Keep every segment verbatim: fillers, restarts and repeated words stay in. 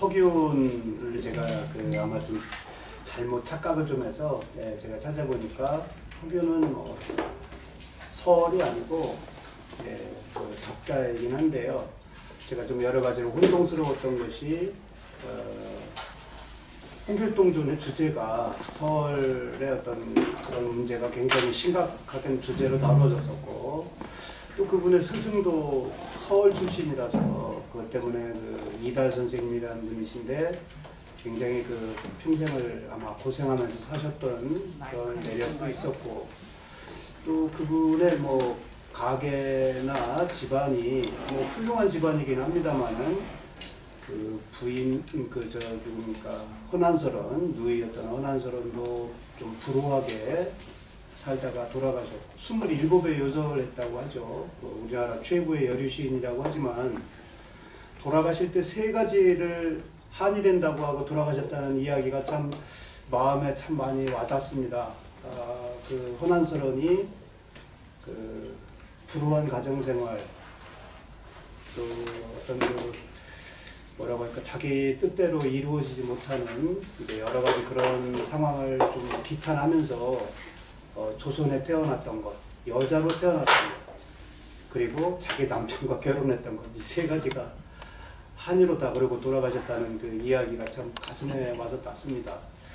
허균을 제가 그 아마 좀 잘못 착각을 좀 해서 예, 제가 찾아보니까 허균은 뭐 서얼이 아니고 예, 그 적자이긴 한데요. 제가 좀 여러 가지로 혼동스러웠던 것이 어, 홍길동전의 주제가 서얼의 어떤 그런 문제가 굉장히 심각하게 주제로 다뤄졌었고, 또 그분의 스승도 서울 출신이라서 그것 때문에 그 이달 선생님이라는 분이신데 굉장히 그 평생을 아마 고생하면서 사셨던 그런 내력도 있었고, 또 그분의 뭐 가계나 집안이 뭐 훌륭한 집안이긴 합니다만은 그 부인 그 저 누굽니까 허난설원 누이였던 허난설원도 좀 불우하게 살다가 돌아가셨고 스물일곱에 요절을 했다고 하죠. 그 우리나라 최고의 여류 시인이라고 하지만 돌아가실 때 세 가지를 한이 된다고 하고 돌아가셨다는 이야기가 참 마음에 참 많이 와닿습니다. 아, 그 허난설원이 그 불우한 가정생활, 또 어떤 그 뭐라고 할까 자기 뜻대로 이루어지지 못하는 이제 여러 가지 그런 상황을 좀 비탄하면서 어, 조선에 태어났던 것, 여자로 태어났던 것, 그리고 자기 남편과 결혼했던 것, 이 세 가지가 한이로다 그러고 돌아가셨다는 그 이야기가 참 가슴에 와서 닿습니다.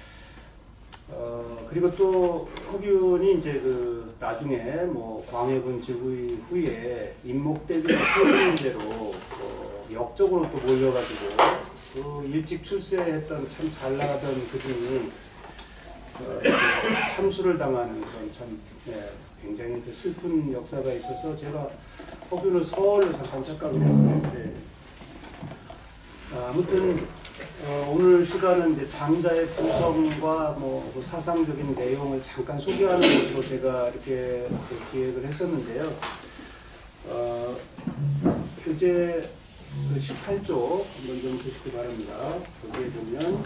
어, 그리고 또 허균이 이제 그 나중에 뭐 광해군 즉위 후에 임목대비의 표현 문제로 어, 역적으로 또 몰려가지고 그 일찍 출세했던 참 잘 나가던 그분이 어, 참수를 당하는 그런 참 예, 굉장히 그 슬픈 역사가 있어서 제가 허균을 서울로 잠깐 착각을 했었는데, 아, 아무튼 어, 오늘 시간은 이제 장자의 구성과 뭐, 뭐 사상적인 내용을 잠깐 소개하는 것으로 제가 이렇게 그 기획을 했었는데요. 어, 교재 그 십팔 조 한번 좀 보시기 바랍니다. 거기에 보면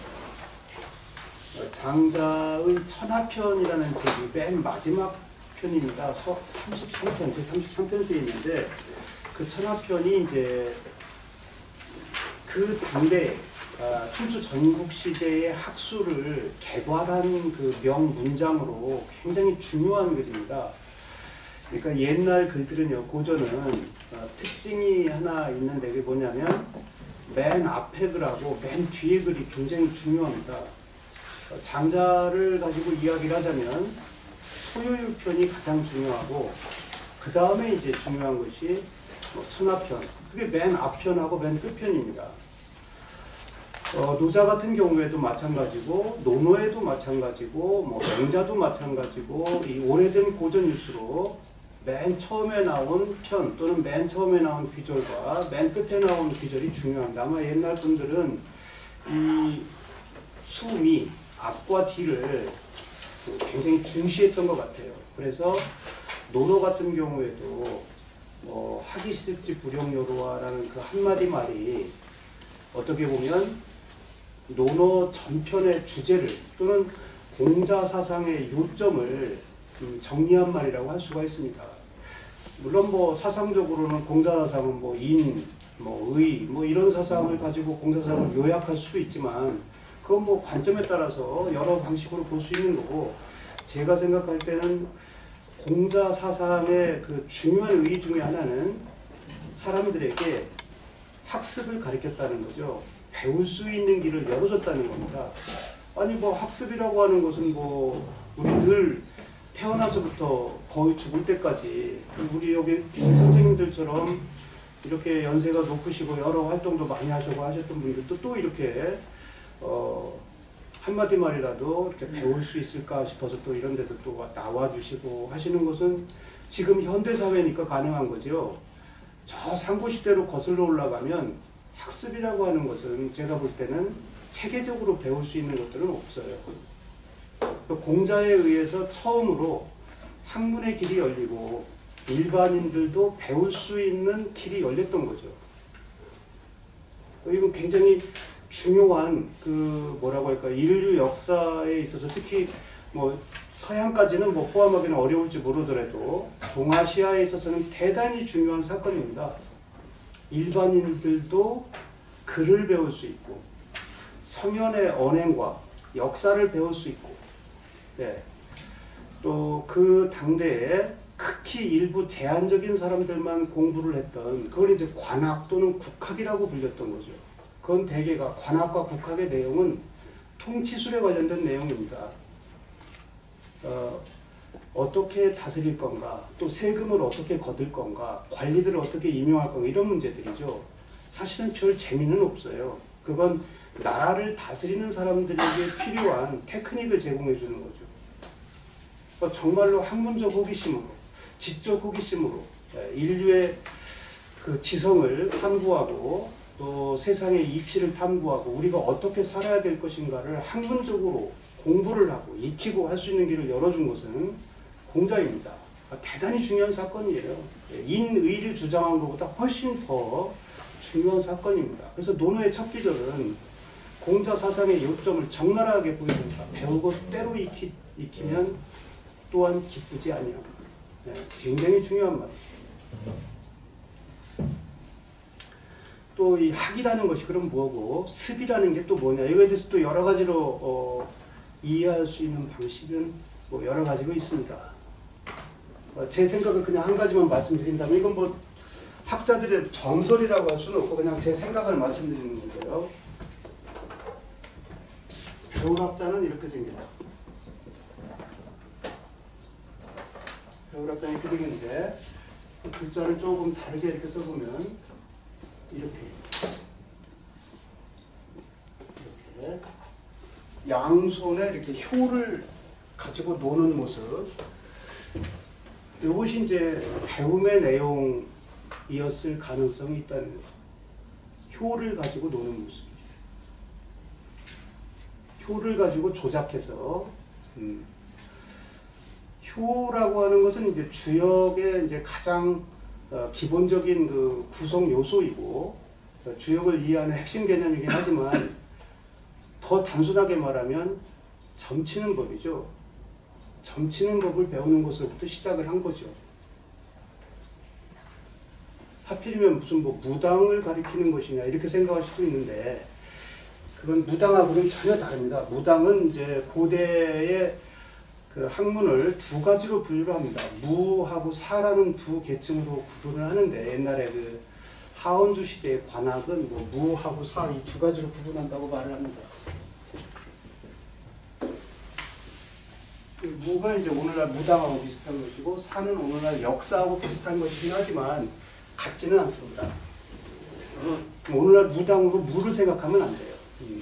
어, 장자의 천하편이라는 책이 맨 마지막 편입니다. 서, 삼십삼 편, 제 삼십삼 편째 있는데 그 천하편이 이제 그 당대 아, 춘추 전국시대의 학술을 개괄한 그 명문장으로 굉장히 중요한 글입니다. 그러니까 옛날 글들은요, 고전은 어, 특징이 하나 있는데 그게 뭐냐면 맨 앞에 글하고 맨 뒤에 글이 굉장히 중요합니다. 어, 장자를 가지고 이야기를 하자면 소요유편이 가장 중요하고 그 다음에 이제 중요한 것이 뭐 천하편, 그게 맨 앞편하고 맨 끝편입니다. 어, 노자 같은 경우에도 마찬가지고 논어에도 마찬가지고 뭐 맹자도 마찬가지고 이 오래된 고전일수록 맨 처음에 나온 편 또는 맨 처음에 나온 귀절과 맨 끝에 나온 귀절이 중요합니다. 아마 옛날 분들은 이 수미 앞과 뒤를 굉장히 중시했던 것 같아요. 그래서 논어 같은 경우에도 뭐 하기습지 불용요로와라는 그 한마디 말이 어떻게 보면 논어 전편의 주제를 또는 공자사상의 요점을 정리한 말이라고 할 수가 있습니다. 물론 뭐 사상적으로는 공자사상은 뭐 인, 뭐 의, 뭐 이런 사상을 가지고 공자사상을 요약할 수도 있지만 그건 뭐 관점에 따라서 여러 방식으로 볼 수 있는 거고, 제가 생각할 때는 공자사상의 그 중요한 의의 중에 하나는 사람들에게 학습을 가르쳤다는 거죠. 배울 수 있는 길을 열어줬다는 겁니다. 아니 뭐 학습이라고 하는 것은 뭐 우리 늘 태어나서부터 거의 죽을 때까지 우리 여기 선생님들처럼 이렇게 연세가 높으시고 여러 활동도 많이 하시고 하셨던 분들도 또 이렇게 어 한마디 말이라도 이렇게 배울 수 있을까 싶어서 또 이런 데도 또 나와주시고 하시는 것은 지금 현대사회니까 가능한 거죠. 저 상고시대로 거슬러 올라가면 학습이라고 하는 것은 제가 볼 때는 체계적으로 배울 수 있는 것들은 없어요. 공자에 의해서 처음으로 학문의 길이 열리고 일반인들도 배울 수 있는 길이 열렸던 거죠. 이건 굉장히 중요한 그 뭐라고 할까 인류 역사에 있어서 특히 뭐 서양까지는 뭐 포함하기는 어려울지 모르더라도 동아시아에 있어서는 대단히 중요한 사건입니다. 일반인들도 그 글을 배울 수 있고 서면의 언행과 역사를 배울 수 있고 네. 또 그 당대에 극히 일부 제한적인 사람들만 공부를 했던 그걸 이제 관학 또는 국학이라고 불렸던 거죠. 그건 대개가 관학과 국학의 내용은 통치술에 관련된 내용입니다. 어, 어떻게 다스릴 건가, 또 세금을 어떻게 거둘 건가, 관리들을 어떻게 임용할 건가 이런 문제들이죠. 사실은 별 재미는 없어요. 그건 나라를 다스리는 사람들에게 필요한 테크닉을 제공해 주는 거죠. 어, 정말로 학문적 호기심으로, 지적 호기심으로 인류의 그 지성을 탐구하고 또 세상의 이치를 탐구하고 우리가 어떻게 살아야 될 것인가를 학문적으로 공부를 하고 익히고 할 수 있는 길을 열어준 것은 공자입니다. 대단히 중요한 사건이에요. 인의를 주장한 것보다 훨씬 더 중요한 사건입니다. 그래서 논어의 첫 기절은 공자 사상의 요점을 적나라하게 보여줍니다. 배우고 때로 익히, 익히면 또한 기쁘지 아니하고. 네, 굉장히 중요한 말이죠. 또 이 학이라는 것이 그럼 뭐고 습이라는 게 또 뭐냐 이거에 대해서 또 여러 가지로 어, 이해할 수 있는 방식은 뭐 여러 가지로 있습니다. 어, 제 생각을 그냥 한 가지만 말씀드린다면 이건 뭐 학자들의 정설이라고 할 수는 없고 그냥 제 생각을 말씀드리는 건데요. 배운 학자는 이렇게 생긴다. 배운 학자는 이렇게 생겼는데 글자를 조금 다르게 이렇게 써보면 이렇게 이렇게 양손에 이렇게 효를 가지고 노는 모습 이것이 이제 배움의 내용이었을 가능성이 있다는 거죠. 효를 가지고 노는 모습이죠. 효를 가지고 조작해서 음. 효라고 하는 것은 이제 주역의 이제 가장 어, 기본적인 그 구성 요소이고 어, 주역을 이해하는 핵심 개념이긴 하지만 더 단순하게 말하면 점치는 법이죠. 점치는 법을 배우는 것으로부터 시작을 한 거죠. 하필이면 무슨 뭐 무당을 가리키는 것이냐 이렇게 생각할 수도 있는데 그건 무당하고는 전혀 다릅니다. 무당은 이제 고대의 그 학문을 두 가지로 분류를 합니다. 무하고 사라는 두 계층으로 구분을 하는데 옛날에 그 하원주 시대의 관학은 뭐 무하고 사 이 두 가지로 구분한다고 말을 합니다. 무가 이제 오늘날 무당하고 비슷한 것이고 사는 오늘날 역사하고 비슷한 것이긴 하지만 같지는 않습니다. 오늘날 무당으로 무를 생각하면 안 돼요.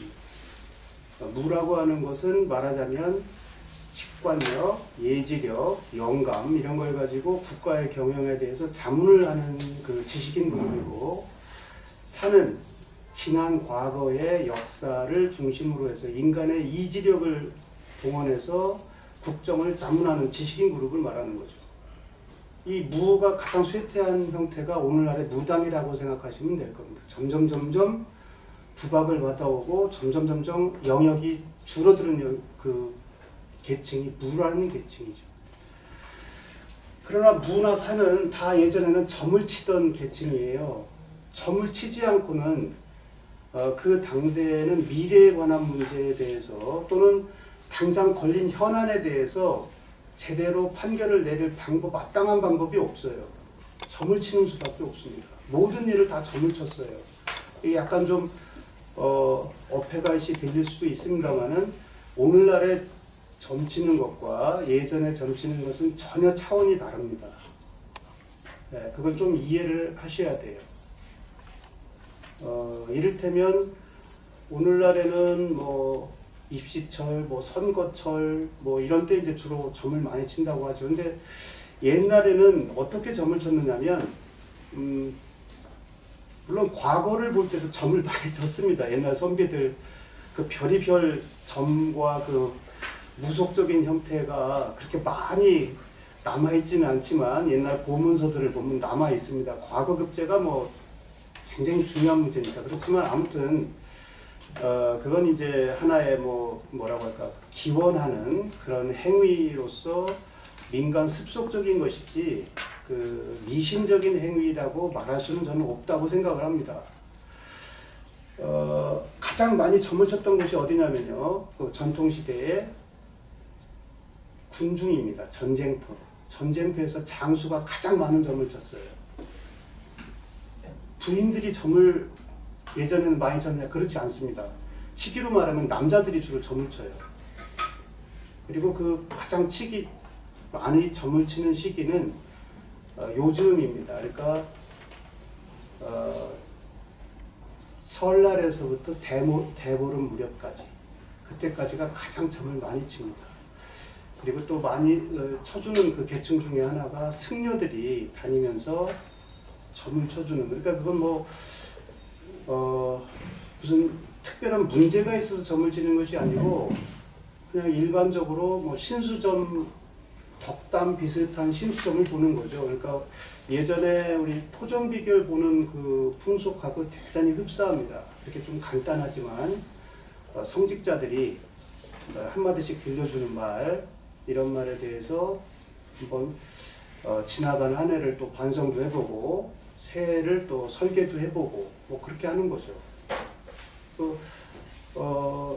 무라고 하는 것은 말하자면 직관력, 예지력, 영감 이런 걸 가지고 국가의 경영에 대해서 자문을 하는 그 지식인 그룹이고 사는 지난 과거의 역사를 중심으로 해서 인간의 이지력을 동원해서 국정을 자문하는 지식인 그룹을 말하는 거죠. 이 무가 가장 쇠퇴한 형태가 오늘날의 무당이라고 생각하시면 될 겁니다. 점점 점점 구박을 받아오고 점점 점점 영역이 줄어드는 그 계층이 무라는 계층이죠. 그러나 무나 사는 다 예전에는 점을 치던 계층이에요. 점을 치지 않고는 어, 그 당대에는 미래에 관한 문제에 대해서 또는 당장 걸린 현안에 대해서 제대로 판결을 내릴 방법, 마땅한 방법이 없어요. 점을 치는 수밖에 없습니다. 모든 일을 다 점을 쳤어요. 이게 약간 좀 어, 어폐가시 들릴 수도 있습니다만은 오늘날의 점치는 것과 예전에 점치는 것은 전혀 차원이 다릅니다. 네, 그걸 좀 이해를 하셔야 돼요. 어, 이를테면 오늘날에는 뭐 입시철, 뭐 선거철, 뭐 이런 때 이제 주로 점을 많이 친다고 하죠. 근데 옛날에는 어떻게 점을 쳤느냐면, 음, 물론 과거를 볼 때도 점을 많이 쳤습니다. 옛날 선비들 그 별이별 점과 그 무속적인 형태가 그렇게 많이 남아있지는 않지만 옛날 보문서들을 보면 남아있습니다. 과거 급제가 뭐 굉장히 중요한 문제니까. 그렇지만 아무튼 어 그건 이제 하나의 뭐 뭐라고 할까 기원하는 그런 행위로서 민간 습속적인 것이지 그 미신적인 행위라고 말할 수는 저는 없다고 생각을 합니다. 어, 가장 많이 점을 쳤던 곳이 어디냐면요. 그 전통시대의 군중입니다. 전쟁터. 전쟁터에서 장수가 가장 많은 점을 쳤어요. 부인들이 점을 예전에는 많이 쳤냐? 그렇지 않습니다. 치기로 말하면 남자들이 주로 점을 쳐요. 그리고 그 가장 치기 많이 점을 치는 시기는 어, 요즘입니다. 그러니까 어, 설날에서부터 대모, 대보름 무렵까지, 그때까지가 가장 점을 많이 칩니다. 그리고 또 많이 어, 쳐주는 그 계층 중에 하나가 승려들이 다니면서 점을 쳐주는, 그러니까 그건 뭐 어, 무슨 특별한 문제가 있어서 점을 치는 것이 아니고 그냥 일반적으로 뭐 신수점, 덕담 비슷한 신수점을 보는 거죠. 그러니까 예전에 우리 토종비결 보는 그 풍속하고 대단히 흡사합니다. 이렇게 좀 간단하지만 어, 성직자들이 어, 한마디씩 들려주는 말, 이런 말에 대해서 한번 어, 지나간 한 해를 또 반성도 해보고 새해를 또 설계도 해보고 뭐 그렇게 하는 거죠. 또 어,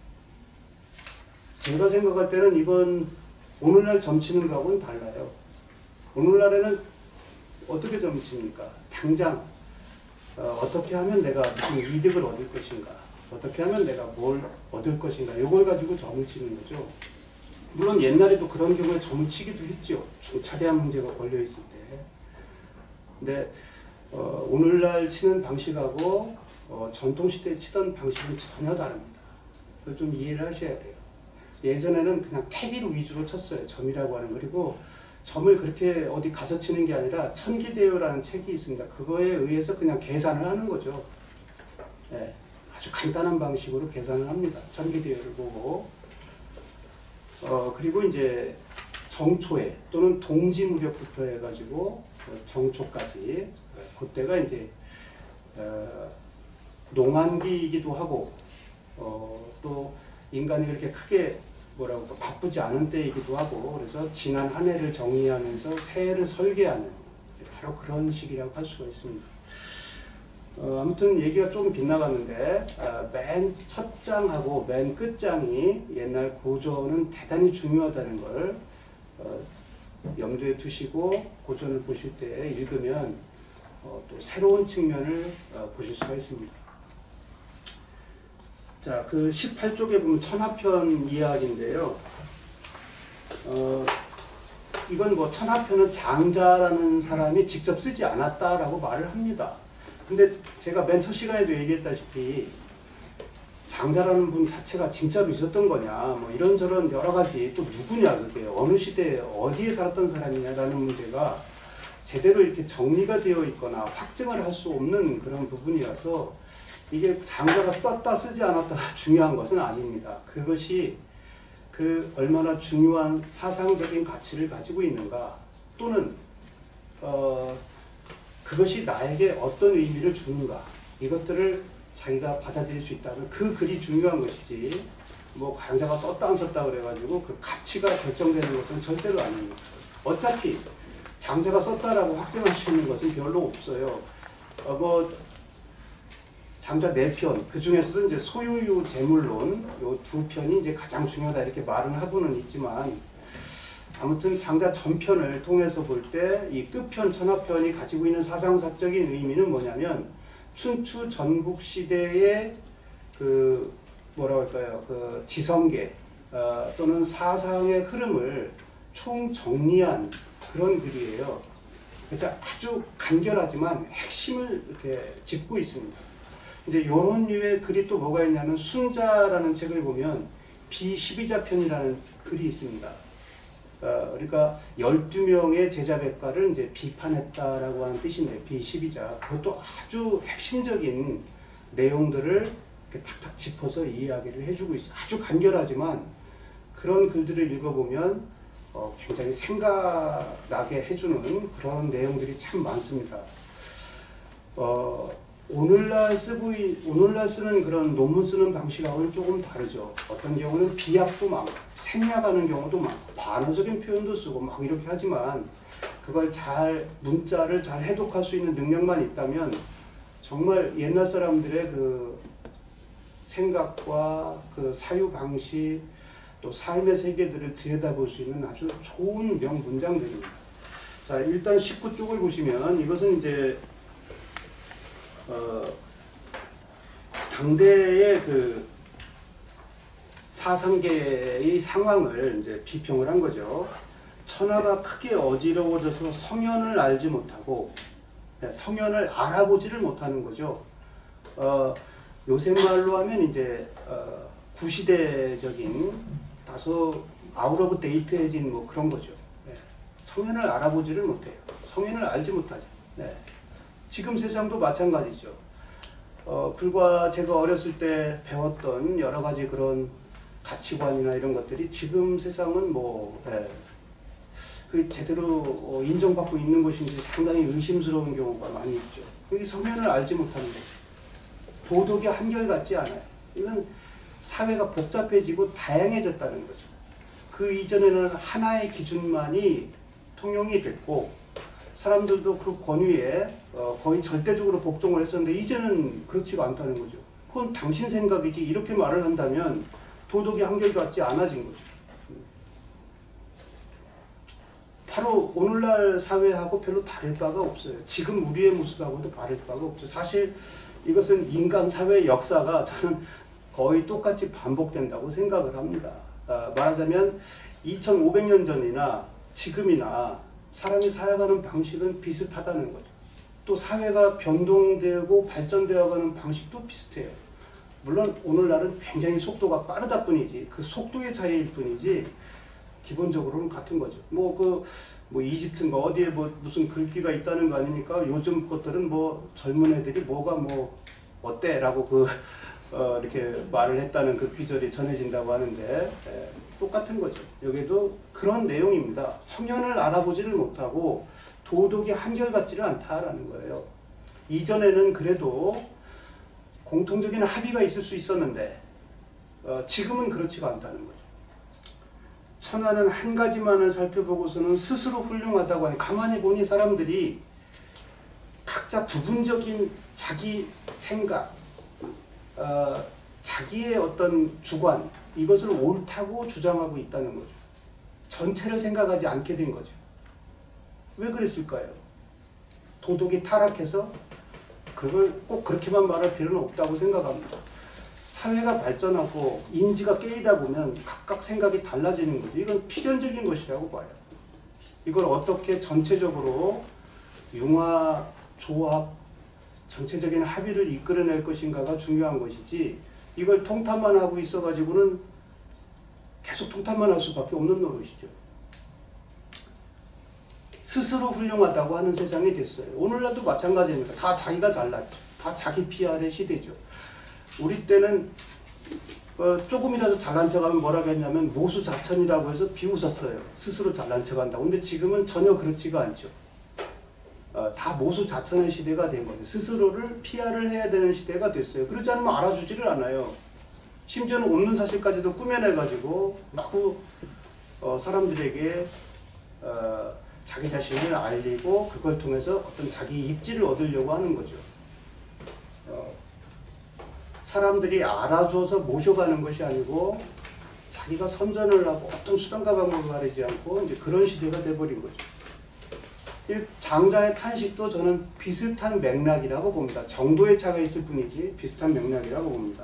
제가 생각할 때는 이건 오늘날 점치는 거하고는 달라요. 오늘날에는 어떻게 점칩니까? 당장 어, 어떻게 하면 내가 무슨 이득을 얻을 것인가, 어떻게 하면 내가 뭘 얻을 것인가, 이걸 가지고 점을 치는 거죠. 물론 옛날에도 그런 경우에 점을 치기도 했죠. 중차대한 문제가 걸려 있을 때. 근데 어, 오늘날 치는 방식하고 어, 전통시대에 치던 방식은 전혀 다릅니다. 그걸 좀 이해를 하셔야 돼요. 예전에는 그냥 태기로 위주로 쳤어요. 점이라고 하는. 그리고 점을 그렇게 어디 가서 치는 게 아니라 천기대요라는 책이 있습니다. 그거에 의해서 그냥 계산을 하는 거죠. 네, 아주 간단한 방식으로 계산을 합니다. 천기대요를 보고. 어, 그리고 이제 정초에 또는 동지무렵부터 해가지고 정초까지, 그때가 이제 어, 농한기이기도 하고 어, 또 인간이 그렇게 크게 뭐라고 바쁘지 않은 때이기도 하고, 그래서 지난 한 해를 정리하면서 새해를 설계하는 바로 그런 시기라고 할 수가 있습니다. 어, 아무튼 얘기가 조금 빗나갔는데 아, 맨 첫 장하고 맨 끝장이 옛날 고전은 대단히 중요하다는 걸 어, 염두에 두시고 고전을 보실 때 읽으면 어, 또 새로운 측면을 어, 보실 수가 있습니다. 자, 그 십팔 쪽에 보면 천하편 이야기인데요. 어, 이건 뭐 천하편은 장자라는 사람이 직접 쓰지 않았다라고 말을 합니다. 근데 제가 맨 첫 시간에도 얘기했다시피 장자라는 분 자체가 진짜로 있었던 거냐, 뭐 이런저런 여러 가지, 또 누구냐, 그게 어느 시대에 어디에 살았던 사람이냐라는 문제가 제대로 이렇게 정리가 되어 있거나 확증을 할 수 없는 그런 부분이라서 이게 장자가 썼다 쓰지 않았다가 중요한 것은 아닙니다. 그것이 그 얼마나 중요한 사상적인 가치를 가지고 있는가, 또는 어, 그것이 나에게 어떤 의미를 주는가, 이것들을 자기가 받아들일 수 있다면 그 글이 중요한 것이지, 뭐 장자가 썼다 안 썼다 그래가지고 그 가치가 결정되는 것은 절대로 아닙니다. 어차피 장자가 썼다라고 확증할 수 있는 것은 별로 없어요. 어, 뭐 장자 네 편, 그 중에서도 이제 소유유 재물론 요 두 편이 이제 가장 중요하다 이렇게 말은 하고는 있지만, 아무튼 장자 전편을 통해서 볼 때 이 끝편 천하편이 가지고 있는 사상사적인 의미는 뭐냐면, 춘추 전국 시대의 그 뭐라고 할까요, 그 지성계 어, 또는 사상의 흐름을 총정리한 그런 글이에요. 그래서 아주 간결하지만 핵심을 이렇게 짚고 있습니다. 이제 이런 류의 글이 또 뭐가 있냐면, 순자라는 책을 보면 비십이자 편이라는 글이 있습니다. 어, 그러니까 열두 명의 제자백과를 이제 비판했다라고 하는 뜻인데, 비십이자. 그것도 아주 핵심적인 내용들을 이렇게 탁탁 짚어서 이야기를 해주고 있어요. 아주 간결하지만 그런 글들을 읽어보면 어, 굉장히 생각나게 해주는 그런 내용들이 참 많습니다. 어, 오늘날 쓰고, 오늘날 쓰는 그런 논문 쓰는 방식하고는 조금 다르죠. 어떤 경우는 비약도 많고, 생략하는 경우도 많고, 반어적인 표현도 쓰고 막 이렇게 하지만, 그걸 잘, 문자를 잘 해독할 수 있는 능력만 있다면 정말 옛날 사람들의 그 생각과 그 사유 방식 또 삶의 세계들을 들여다볼 수 있는 아주 좋은 명문장들입니다. 자, 일단 십구 쪽을 보시면 이것은 이제 어, 당대의 그 사상계의 상황을 이제 비평을 한 거죠. 천하가 크게 어지러워져서 성현을 알지 못하고 성현을 알아보지를 못하는 거죠. 어, 요새 말로 하면 이제 어, 구시대적인 다소 아웃 오브 데이트해진 뭐 그런 거죠. 네. 성현을 알아보지를 못해요. 성현을 알지 못하죠. 네. 지금 세상도 마찬가지죠. 어, 불과 제가 어렸을 때 배웠던 여러 가지 그런 가치관이나 이런 것들이 지금 세상은 뭐 네. 그 제대로 인정받고 있는 것인지 상당히 의심스러운 경우가 많이 있죠. 여기 성현을 알지 못하는 거죠. 도덕이 한결같지 않아요. 이건 사회가 복잡해지고 다양해졌다는 거죠. 그 이전에는 하나의 기준만이 통용이 됐고 사람들도 그 권위에 거의 절대적으로 복종을 했었는데 이제는 그렇지가 않다는 거죠. 그건 당신 생각이지 이렇게 말을 한다면 도덕이 한결같지 않아진 거죠. 바로 오늘날 사회하고 별로 다를 바가 없어요. 지금 우리의 모습하고도 다를 바가 없죠. 사실 이것은 인간 사회의 역사가 저는 거의 똑같이 반복된다고 생각을 합니다. 아, 말하자면 이천오백 년 전이나 지금이나 사람이 살아가는 방식은 비슷하다는 거죠. 또 사회가 변동되고 발전되어가는 방식도 비슷해요. 물론 오늘날은 굉장히 속도가 빠르다 뿐이지 그 속도의 차이일 뿐이지 기본적으로는 같은 거죠. 뭐 그 뭐 이집트인가 어디에 뭐 무슨 글귀가 있다는 거 아닙니까? 요즘 것들은 뭐 젊은 애들이 뭐가 뭐 어때라고 그 어 이렇게 말을 했다는 그 귀절이 전해진다고 하는데 예, 똑같은 거죠. 여기도 그런 내용입니다. 성현을 알아보지를 못하고 도덕이 한결같지를 않다라는 거예요. 이전에는 그래도 공통적인 합의가 있을 수 있었는데 어, 지금은 그렇지가 않다는 거죠. 천하는 한 가지만을 살펴보고서는 스스로 훌륭하다고 하니 가만히 보니 사람들이 각자 부분적인 자기 생각, 어, 자기의 어떤 주관 이것을 옳다고 주장하고 있다는 거죠. 전체를 생각하지 않게 된 거죠. 왜 그랬을까요? 도덕이 타락해서 그걸 꼭 그렇게만 말할 필요는 없다고 생각합니다. 사회가 발전하고 인지가 깨이다 보면 각각 생각이 달라지는 거죠. 이건 필연적인 것이라고 봐요. 이걸 어떻게 전체적으로 융화, 조합, 전체적인 합의를 이끌어낼 것인가가 중요한 것이지 이걸 통탄만 하고 있어가지고는 계속 통탄만 할 수밖에 없는 노릇이죠. 스스로 훌륭하다고 하는 세상이 됐어요. 오늘날도 마찬가지입니다. 다 자기가 잘났죠. 다 자기 피알의 시대죠. 우리 때는 어, 조금이라도 잘난 척하면 뭐라고 했냐면 모수자천이라고 해서 비웃었어요. 스스로 잘난 척한다고. 근데 지금은 전혀 그렇지가 않죠. 어, 다 모수자천의 시대가 된 거예요. 스스로를 피알을 해야 되는 시대가 됐어요. 그러지 않으면 알아주지를 않아요. 심지어는 없는 사실까지도 꾸며내가지고 마구 어, 사람들에게 어, 자기 자신을 알리고 그걸 통해서 어떤 자기 입지를 얻으려고 하는 거죠. 어, 사람들이 알아줘서 모셔가는 것이 아니고 자기가 선전을 하고 어떤 수단과 방법을 가리지 않고 이제 그런 시대가 돼버린 거죠. 이 장자의 탄식도 저는 비슷한 맥락이라고 봅니다. 정도의 차가 있을 뿐이지 비슷한 맥락이라고 봅니다.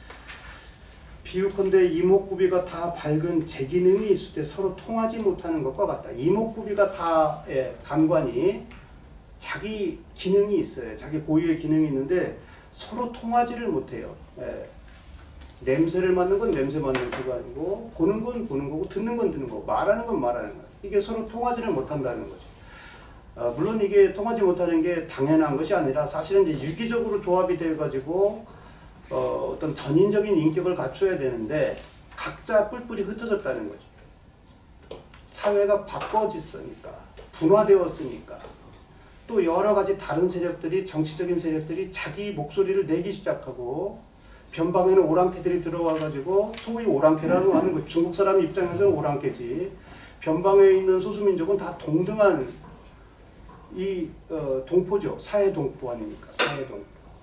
비유컨대 이목구비가 다 밝은 제기능이 있을 때 서로 통하지 못하는 것과 같다. 이목구비가 다 예, 감관이 자기 기능이 있어요. 자기 고유의 기능이 있는데 서로 통하지를 못해요. 예. 냄새를 맡는 건 냄새 맡는 거가 아니고 보는 건 보는 거고 듣는 건 듣는 거고 말하는 건 말하는 거예요. 이게 서로 통하지를 못한다는 거죠. 어, 물론 이게 통하지 못하는 게 당연한 것이 아니라 사실은 이제 유기적으로 조합이 돼가지고 어, 어떤 전인적인 인격을 갖춰야 되는데 각자 뿔뿔이 흩어졌다는 거죠. 사회가 바꿔졌으니까 분화되었으니까 또 여러 가지 다른 세력들이 정치적인 세력들이 자기 목소리를 내기 시작하고 변방에는 오랑캐들이 들어와 가지고 소위 오랑캐라고 하는 거 중국 사람 입장에서는 오랑캐지 변방에 있는 소수민족은 다 동등한 이 어, 동포죠. 사회 동포 아닙니까? 사회 동포.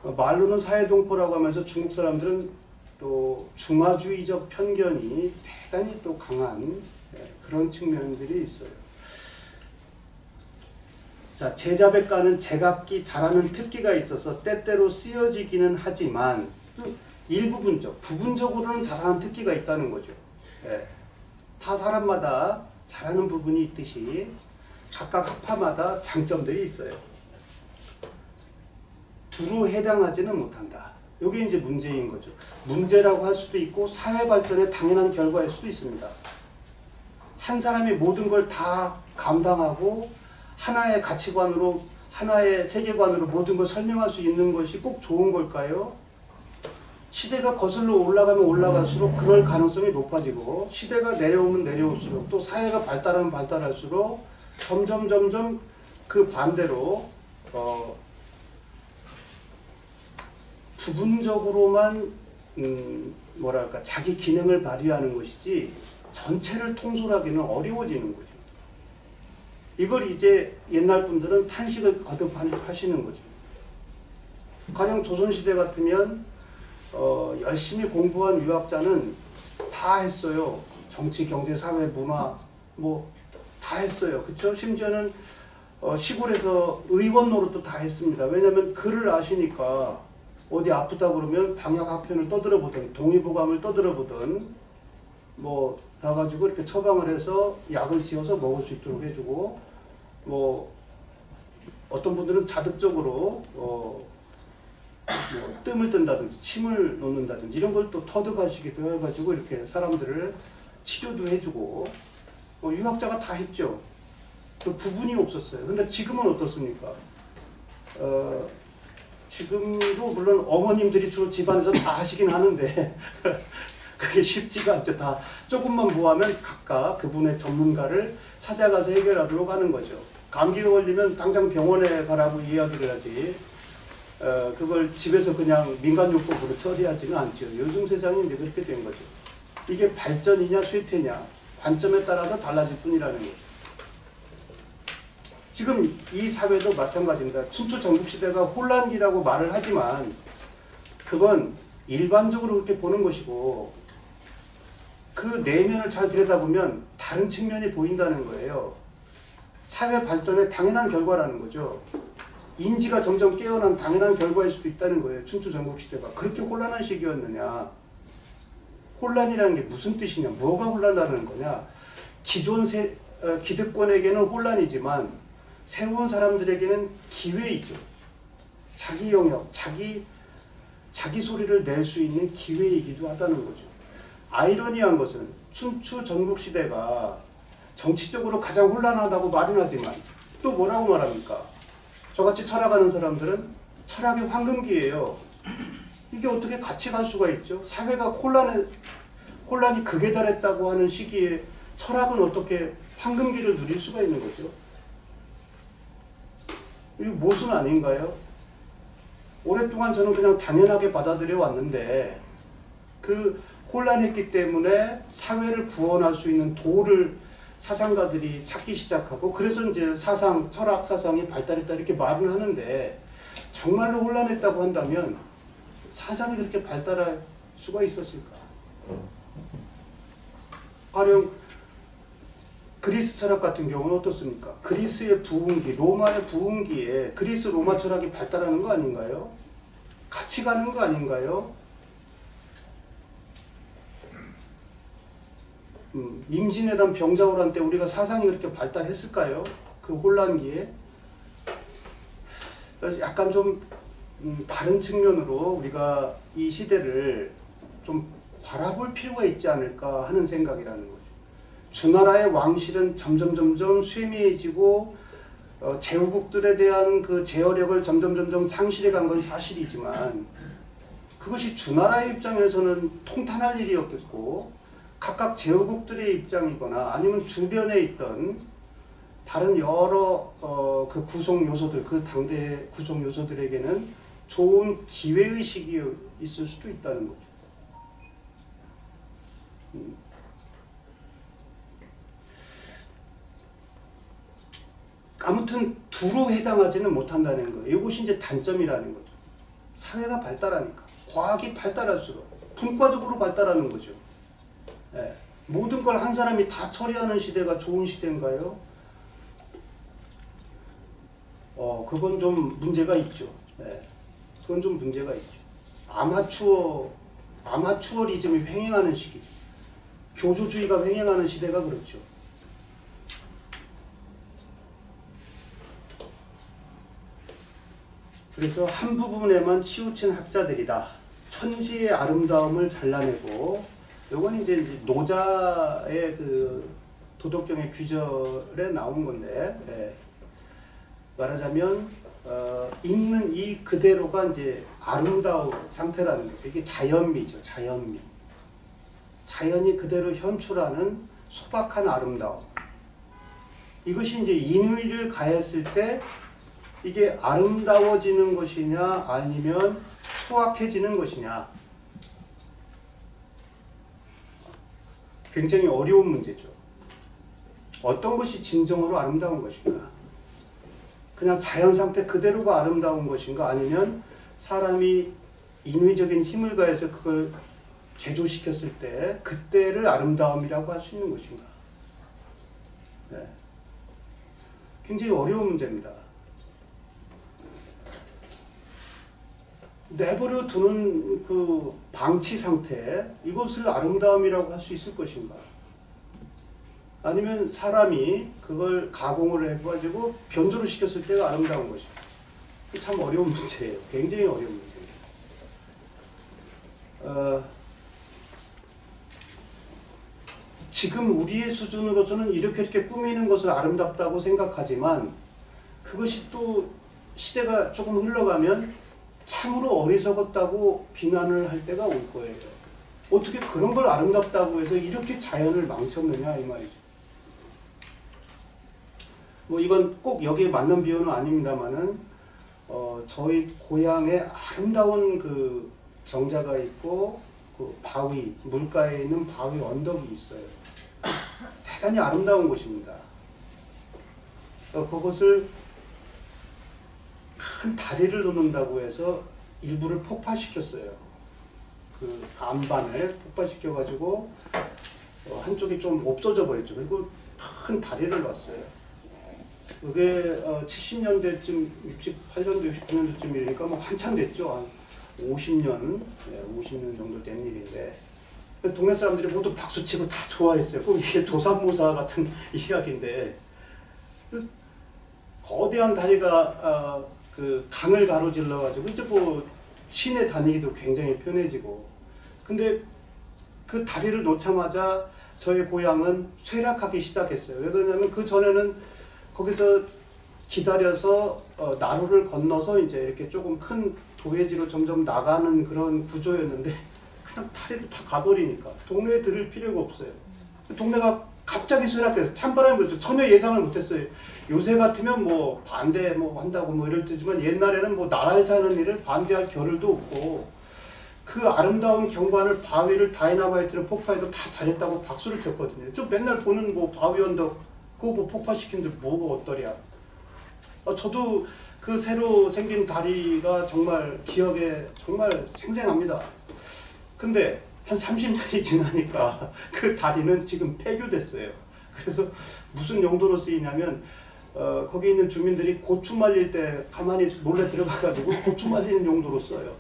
어, 말로는 사회동포라고 하면서 중국 사람들은 또 중화주의적 편견이 대단히 또 강한 예, 그런 측면들이 있어요. 자, 제자백가는 제각기 잘하는 특기가 있어서 때때로 쓰여지기는 하지만 또 일부분적, 부분적으로는 잘하는 특기가 있다는 거죠. 예. 타 사람마다 잘하는 부분이 있듯이 각각 학파마다 장점들이 있어요. 두루 해당하지는 못한다. 이게 이제 문제인 거죠. 문제라고 할 수도 있고 사회 발전의 당연한 결과일 수도 있습니다. 한 사람이 모든 걸 다 감당하고 하나의 가치관으로, 하나의 세계관으로 모든 걸 설명할 수 있는 것이 꼭 좋은 걸까요? 시대가 거슬러 올라가면 올라갈수록 그럴 가능성이 높아지고, 시대가 내려오면 내려올수록, 또 사회가 발달하면 발달할수록 점점 점점 그 반대로 어, 부분적으로만 음, 뭐랄까 자기 기능을 발휘하는 것이지 전체를 통솔하기는 어려워지는 거죠. 이걸 이제 옛날 분들은 탄식을 거듭하시는 거죠. 가령 조선시대 같으면 어, 열심히 공부한 유학자는 다 했어요. 정치, 경제, 사회, 문화 뭐 다 했어요. 그쵸? 심지어는 어, 시골에서 의원 노릇도 다 했습니다. 왜냐하면 글을 아시니까 어디 아프다 그러면 방역학편을 떠들어보든 동의보감을 떠들어보든 뭐 가가지고 이렇게 처방을 해서 약을 지어서 먹을 수 있도록 해주고, 뭐 어떤 분들은 자득적으로 어 뭐 뜸을 뜬다든지 침을 놓는다든지 이런 걸 또 터득하시기도 해가지고 이렇게 사람들을 치료도 해주고, 어, 유학자가 다 했죠. 그 구분이 없었어요. 근데 지금은 어떻습니까? 어, 지금도 물론 어머님들이 주로 집안에서 다 하시긴 하는데 그게 쉽지가 않죠. 다 조금만 모하면 각각 그분의 전문가를 찾아가서 해결하도록 하는 거죠. 감기가 걸리면 당장 병원에 가라고 이야기를 하지, 어, 그걸 집에서 그냥 민간요법으로 처리하지는 않죠. 요즘 세상이 이제 그렇게 된 거죠. 이게 발전이냐 쇠퇴냐 관점에 따라서 달라질 뿐이라는 거죠. 지금 이 사회도 마찬가지입니다. 춘추 전국시대가 혼란기라고 말을 하지만 그건 일반적으로 그렇게 보는 것이고, 그 내면을 잘 들여다보면 다른 측면이 보인다는 거예요. 사회 발전의 당연한 결과라는 거죠. 인지가 점점 깨어난 당연한 결과일 수도 있다는 거예요. 춘추 전국시대가 그렇게 혼란한 시기였느냐. 혼란이라는 게 무슨 뜻이냐, 뭐가 혼란하는 거냐. 기존 세, 어, 기득권에게는 혼란이지만 새로운 사람들에게는 기회이죠. 자기 영역, 자기 자기 소리를 낼 수 있는 기회이기도 하다는 거죠. 아이러니한 것은 춘추 전국시대가 정치적으로 가장 혼란하다고 말은 하지만 또 뭐라고 말합니까? 저같이 철학하는 사람들은 철학의 황금기예요. 이게 어떻게 같이 갈 수가 있죠? 사회가 혼란에, 혼란이 극에 달했다고 하는 시기에 철학은 어떻게 황금기를 누릴 수가 있는 거죠? 이거 모순 아닌가요? 오랫동안 저는 그냥 당연하게 받아들여 왔는데, 그 혼란했기 때문에 사회를 구원할 수 있는 도를 사상가들이 찾기 시작하고, 그래서 이제 사상, 철학 사상이 발달했다 이렇게 말을 하는데, 정말로 혼란했다고 한다면 사상이 그렇게 발달할 수가 있었을까? 가령 그리스 철학 같은 경우는 어떻습니까? 그리스의 부흥기, 로마의 부흥기에 그리스 로마 철학이 발달하는 거 아닌가요? 같이 가는 거 아닌가요? 음, 임진왜란 병자호란 때 우리가 사상이 그렇게 발달했을까요? 그 혼란기에? 약간 좀 음, 다른 측면으로 우리가 이 시대를 좀 바라볼 필요가 있지 않을까 하는 생각이라는 거죠. 주나라의 왕실은 점점 점점 쇠미해지고 어, 제후국들에 대한 그 제어력을 점점 점점 상실해 간 건 사실이지만, 그것이 주나라의 입장에서는 통탄할 일이었겠고, 각각 제후국들의 입장이거나 아니면 주변에 있던 다른 여러 어, 그 구성 요소들, 그 당대 구성 요소들에게는 좋은 기회의식이 있을 수도 있다는 거죠. 음. 아무튼 두루 해당하지는 못한다는 거예요. 이것이 이제 단점이라는 거죠. 사회가 발달하니까. 과학이 발달할수록 분과적으로 발달하는 거죠. 예. 모든 걸 한 사람이 다 처리하는 시대가 좋은 시대인가요? 어, 그건 좀 문제가 있죠. 예. 그건 좀 문제가 있죠. 아마추어, 아마추어리즘이 횡행하는 시기죠. 교조주의가 횡행하는 시대가 그렇죠. 그래서 한 부분에만 치우친 학자들이다. 천지의 아름다움을 잘라내고, 요건 이제 노자의 그 도덕경의 규절에 나온 건데, 예. 말하자면 어, 있는 이 그대로가 이제 아름다운 상태라는 거예요. 이게 자연미죠, 자연미. 자연이 그대로 현출하는 소박한 아름다움. 이것이 이제 인의를 가했을 때 이게 아름다워지는 것이냐 아니면 추악해지는 것이냐. 굉장히 어려운 문제죠. 어떤 것이 진정으로 아름다운 것인가? 그냥 자연 상태 그대로가 아름다운 것인가? 아니면 사람이 인위적인 힘을 가해서 그걸 개조시켰을 때 그때를 아름다움이라고 할 수 있는 것인가? 네. 굉장히 어려운 문제입니다. 내버려 두는 그 방치 상태, 이것을 아름다움이라고 할 수 있을 것인가? 아니면 사람이 그걸 가공을 해가지고 변조를 시켰을 때가 아름다운 것이죠. 참 어려운 문제예요. 굉장히 어려운 문제입니다. 어, 지금 우리의 수준으로서는 이렇게 이렇게 꾸미는 것을 아름답다고 생각하지만 그것이 또 시대가 조금 흘러가면 참으로 어리석었다고 비난을 할 때가 올 거예요. 어떻게 그런 걸 아름답다고 해서 이렇게 자연을 망쳤느냐 이 말이죠. 뭐 이건 꼭 여기에 맞는 비유는 아닙니다만은 어 저희 고향에 아름다운 그 정자가 있고 그 바위, 물가에 있는 바위 언덕이 있어요. 대단히 아름다운 곳입니다. 어, 그것을 큰 다리를 놓는다고 해서 일부를 폭파시켰어요. 그 안반을 폭파시켜가지고 어, 한쪽이 좀 없어져 버렸죠. 그리고 큰 다리를 놨어요. 그게 어, 칠십 년대쯤, 육십팔 년도, 육십구 년도쯤이니까 뭐 한참 됐죠. 한 오십 년, 네, 오십 년 정도 된 일인데 동네 사람들이 모두 박수치고 다 좋아했어요. 꼭 이게 조삼모사 같은 이야기인데 그 거대한 다리가 어, 그 강을 가로질러 가지고 이제 뭐 시내 다니기도 굉장히 편해지고, 근데 그 다리를 놓자마자 저희 고향은 쇠락하기 시작했어요. 왜 그러냐면 그 전에는 거기서 기다려서 어, 나루를 건너서 이제 이렇게 조금 큰 도회지로 점점 나가는 그런 구조였는데 그냥 다리를 다 가버리니까 동네에 들을 필요가 없어요. 동네가 갑자기 쇠락해서 찬바람이 불죠. 전혀 예상을 못했어요. 요새 같으면 뭐 반대 뭐 한다고 뭐 이럴 때지만 옛날에는 뭐 나라에서 하는 일을 반대할 겨를도 없고 그 아름다운 경관을 바위를 다이나마이트를 폭파해도 다 잘했다고 박수를 쳤거든요. 좀 맨날 보는 뭐 바위 언덕 그거 뭐 폭파시키는데 뭐가 어떠랴. 아, 저도 그 새로 생긴 다리가 정말 기억에 정말 생생합니다. 근데 한 삼십 년이 지나니까 그 다리는 지금 폐교됐어요. 그래서 무슨 용도로 쓰이냐면 어, 거기 있는 주민들이 고추 말릴 때 가만히 몰래 들어가가지고 고추 말리는 용도로 써요.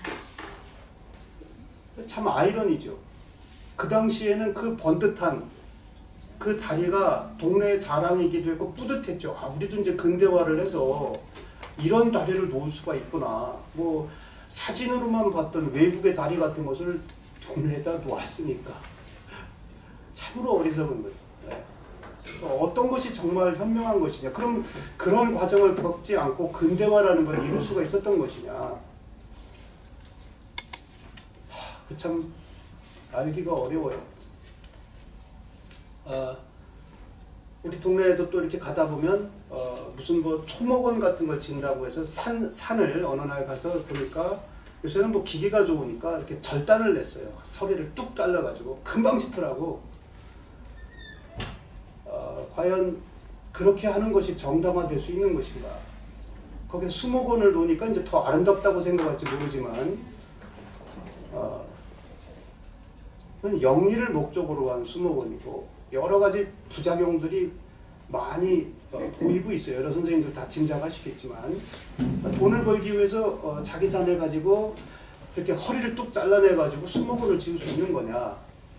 참 아이러니죠. 그 당시에는 그 번듯한 그 다리가 동네의 자랑이기도 했고 뿌듯했죠. 아, 우리도 이제 근대화를 해서 이런 다리를 놓을 수가 있구나. 뭐 사진으로만 봤던 외국의 다리 같은 것을 동네에다 놓았으니까 참으로 어리석은 거죠. 네. 어떤 것이 정말 현명한 것이냐. 그럼 그런 과정을 겪지 않고 근대화라는 걸 이룰 수가 있었던 것이냐. 그 참 알기가 어려워요. 어, 우리 동네에도 또 이렇게 가다 보면 어, 무슨 뭐 초목원 같은 걸 진다고 해서 산, 산을 어느 날 가서 보니까 요새는 뭐 기계가 좋으니까 이렇게 절단을 냈어요. 서리를 뚝 잘라가지고 금방 짓더라고. 어, 과연 그렇게 하는 것이 정당화될 수 있는 것인가? 거기에 수목원을 놓으니까 이제 더 아름답다고 생각할지 모르지만 어, 그건 영리를 목적으로 한 수목원이고 여러 가지 부작용들이 많이 어, 보이고 있어요. 여러 선생님들 다 짐작하시겠지만 돈을 벌기 위해서 어, 자기 산을 가지고 그렇게 허리를 뚝 잘라내 가지고 수목원을 지을 수 있는 거냐?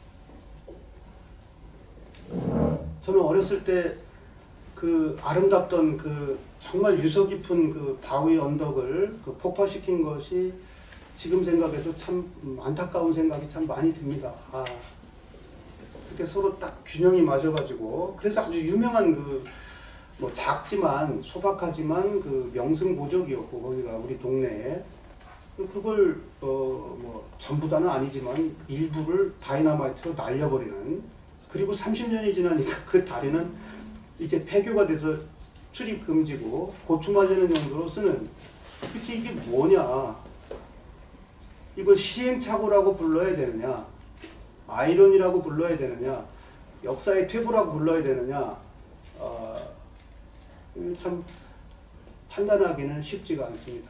저는 어렸을 때 그 아름답던 그 정말 유서 깊은 그 바위 언덕을 그 폭파시킨 것이 지금 생각해도 참 안타까운 생각이 참 많이 듭니다. 아, 그렇게 서로 딱 균형이 맞아가지고 그래서 아주 유명한 그 뭐 작지만 소박하지만 그 명승보적이었고 거기가 우리 동네에 그걸 어 뭐 전부 다는 아니지만 일부를 다이너마이트로 날려버리는 그리고 삼십 년이 지나니까 그 다리는 이제 폐교가 돼서 출입 금지고 고추 맞는 정도로 쓰는 그치 이게 뭐냐 이걸 시행착오라고 불러야 되느냐 아이러니라고 불러야 되느냐 역사의 퇴보라고 불러야 되느냐 어, 참 판단하기는 쉽지가 않습니다.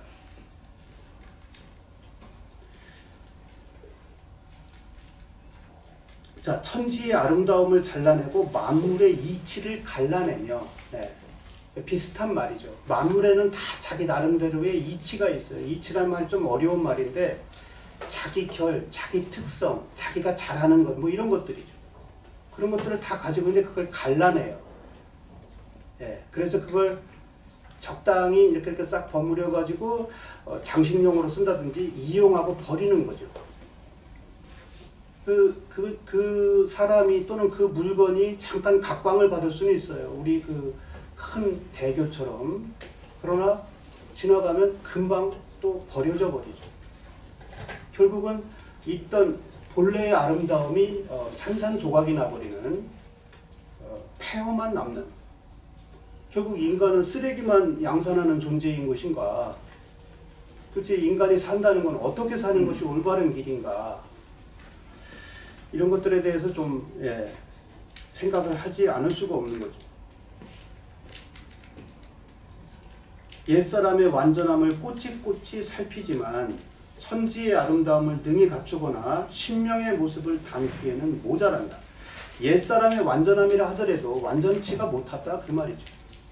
자, 천지의 아름다움을 잘라내고 만물의 이치를 갈라내며 네, 비슷한 말이죠. 만물에는 다 자기 나름대로의 이치가 있어요. 이치란 말이 좀 어려운 말인데 자기 결, 자기 특성, 자기가 잘하는 것 뭐 이런 것들이죠. 그런 것들을 다 가지고 있는데 그걸 갈라내요. 네, 그래서 그걸 적당히 이렇게 이렇게 싹 버무려 가지고 어, 장식용으로 쓴다든지 이용하고 버리는 거죠. 그, 그, 그 사람이 또는 그 물건이 잠깐 각광을 받을 수는 있어요. 우리 그 큰 대교처럼. 그러나 지나가면 금방 또 버려져 버리죠. 결국은 있던 본래의 아름다움이 어, 산산조각이 나버리는 어, 폐허만 남는 결국 인간은 쓰레기만 양산하는 존재인 것인가 도대체 인간이 산다는 건 어떻게 사는 것이 올바른 길인가 이런 것들에 대해서 좀 예, 생각을 하지 않을 수가 없는 거죠. 옛사람의 완전함을 꼬치꼬치 살피지만 천지의 아름다움을 능히 갖추거나 신명의 모습을 담기에는 모자란다. 옛사람의 완전함이라 하더라도 완전치가 못하다 그 말이죠.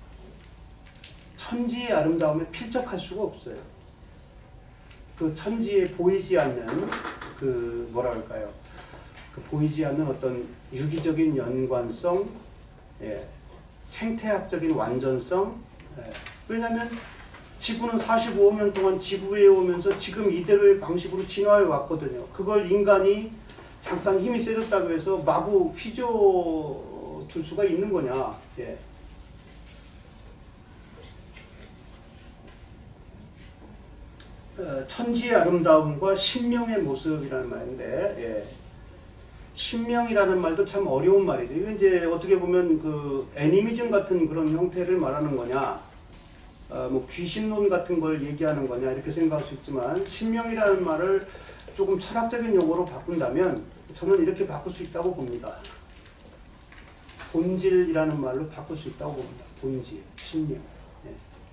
천지의 아름다움에 필적할 수가 없어요. 그 천지에 보이지 않는 그 뭐라 할까요? 그 보이지 않는 어떤 유기적인 연관성, 예, 생태학적인 완전성. 예, 왜냐하면 지구는 사십오억 년 동안 지구에 오면서 지금 이대로의 방식으로 진화해 왔거든요. 그걸 인간이 잠깐 힘이 세졌다고 해서 마구 휘저 줄 수가 있는 거냐. 예. 어, 천지의 아름다움과 신명의 모습이라는 말인데, 예. 신명이라는 말도 참 어려운 말이죠. 이거 이제 어떻게 보면 그 애니미즘 같은 그런 형태를 말하는 거냐, 어, 뭐 귀신론 같은 걸 얘기하는 거냐 이렇게 생각할 수 있지만 신명이라는 말을 조금 철학적인 용어로 바꾼다면 저는 이렇게 바꿀 수 있다고 봅니다. 본질이라는 말로 바꿀 수 있다고 봅니다. 본질, 신명. 네.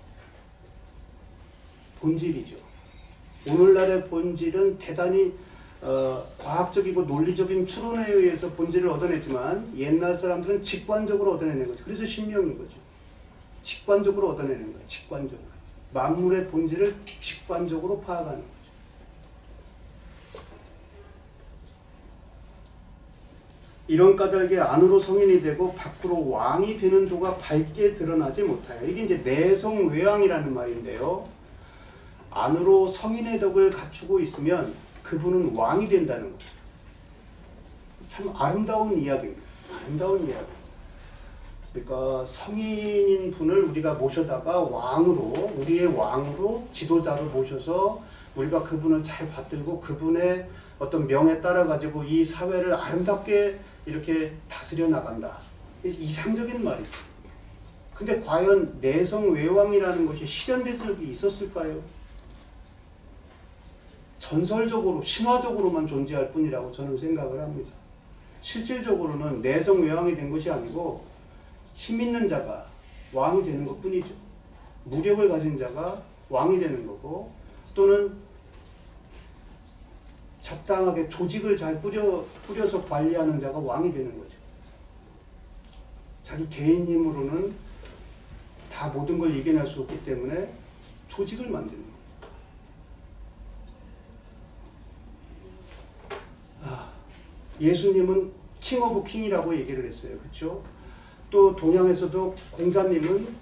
본질이죠. 오늘날의 본질은 대단히 어, 과학적이고 논리적인 추론에 의해서 본질을 얻어내지만 옛날 사람들은 직관적으로 얻어내는 거죠. 그래서 신명인 거죠. 직관적으로 얻어내는 거예요. 직관적으로. 만물의 본질을 직관적으로 파악하는 거죠. 이런 까닭에 안으로 성인이 되고 밖으로 왕이 되는 도가 밝게 드러나지 못하여. 이게 이제 내성외왕이라는 말인데요. 안으로 성인의 덕을 갖추고 있으면 그분은 왕이 된다는 거죠. 참 아름다운 이야기입니다. 아름다운 이야기. 그러니까 성인인 분을 우리가 모셔다가 왕으로, 우리의 왕으로 지도자로 모셔서 우리가 그분을 잘 받들고 그분의 어떤 명에 따라 가지고 이 사회를 아름답게 이렇게 다스려 나간다. 이상적인 말이죠. 근데 과연 내성외왕이라는 것이 실현된 적이 있었을까요? 전설적으로, 신화적으로만 존재할 뿐이라고 저는 생각을 합니다. 실질적으로는 내성외왕이 된 것이 아니고 힘 있는 자가 왕이 되는 것 뿐이죠. 무력을 가진 자가 왕이 되는 거고, 또는 적당하게 조직을 잘 꾸려, 꾸려서 관리하는 자가 왕이 되는 거죠. 자기 개인 힘으로는 다 모든 걸 이겨낼 수 없기 때문에 조직을 만드는 거예요. 아, 예수님은 킹 오브 킹이라고 얘기를 했어요. 그렇죠? 또 동양에서도 공자님은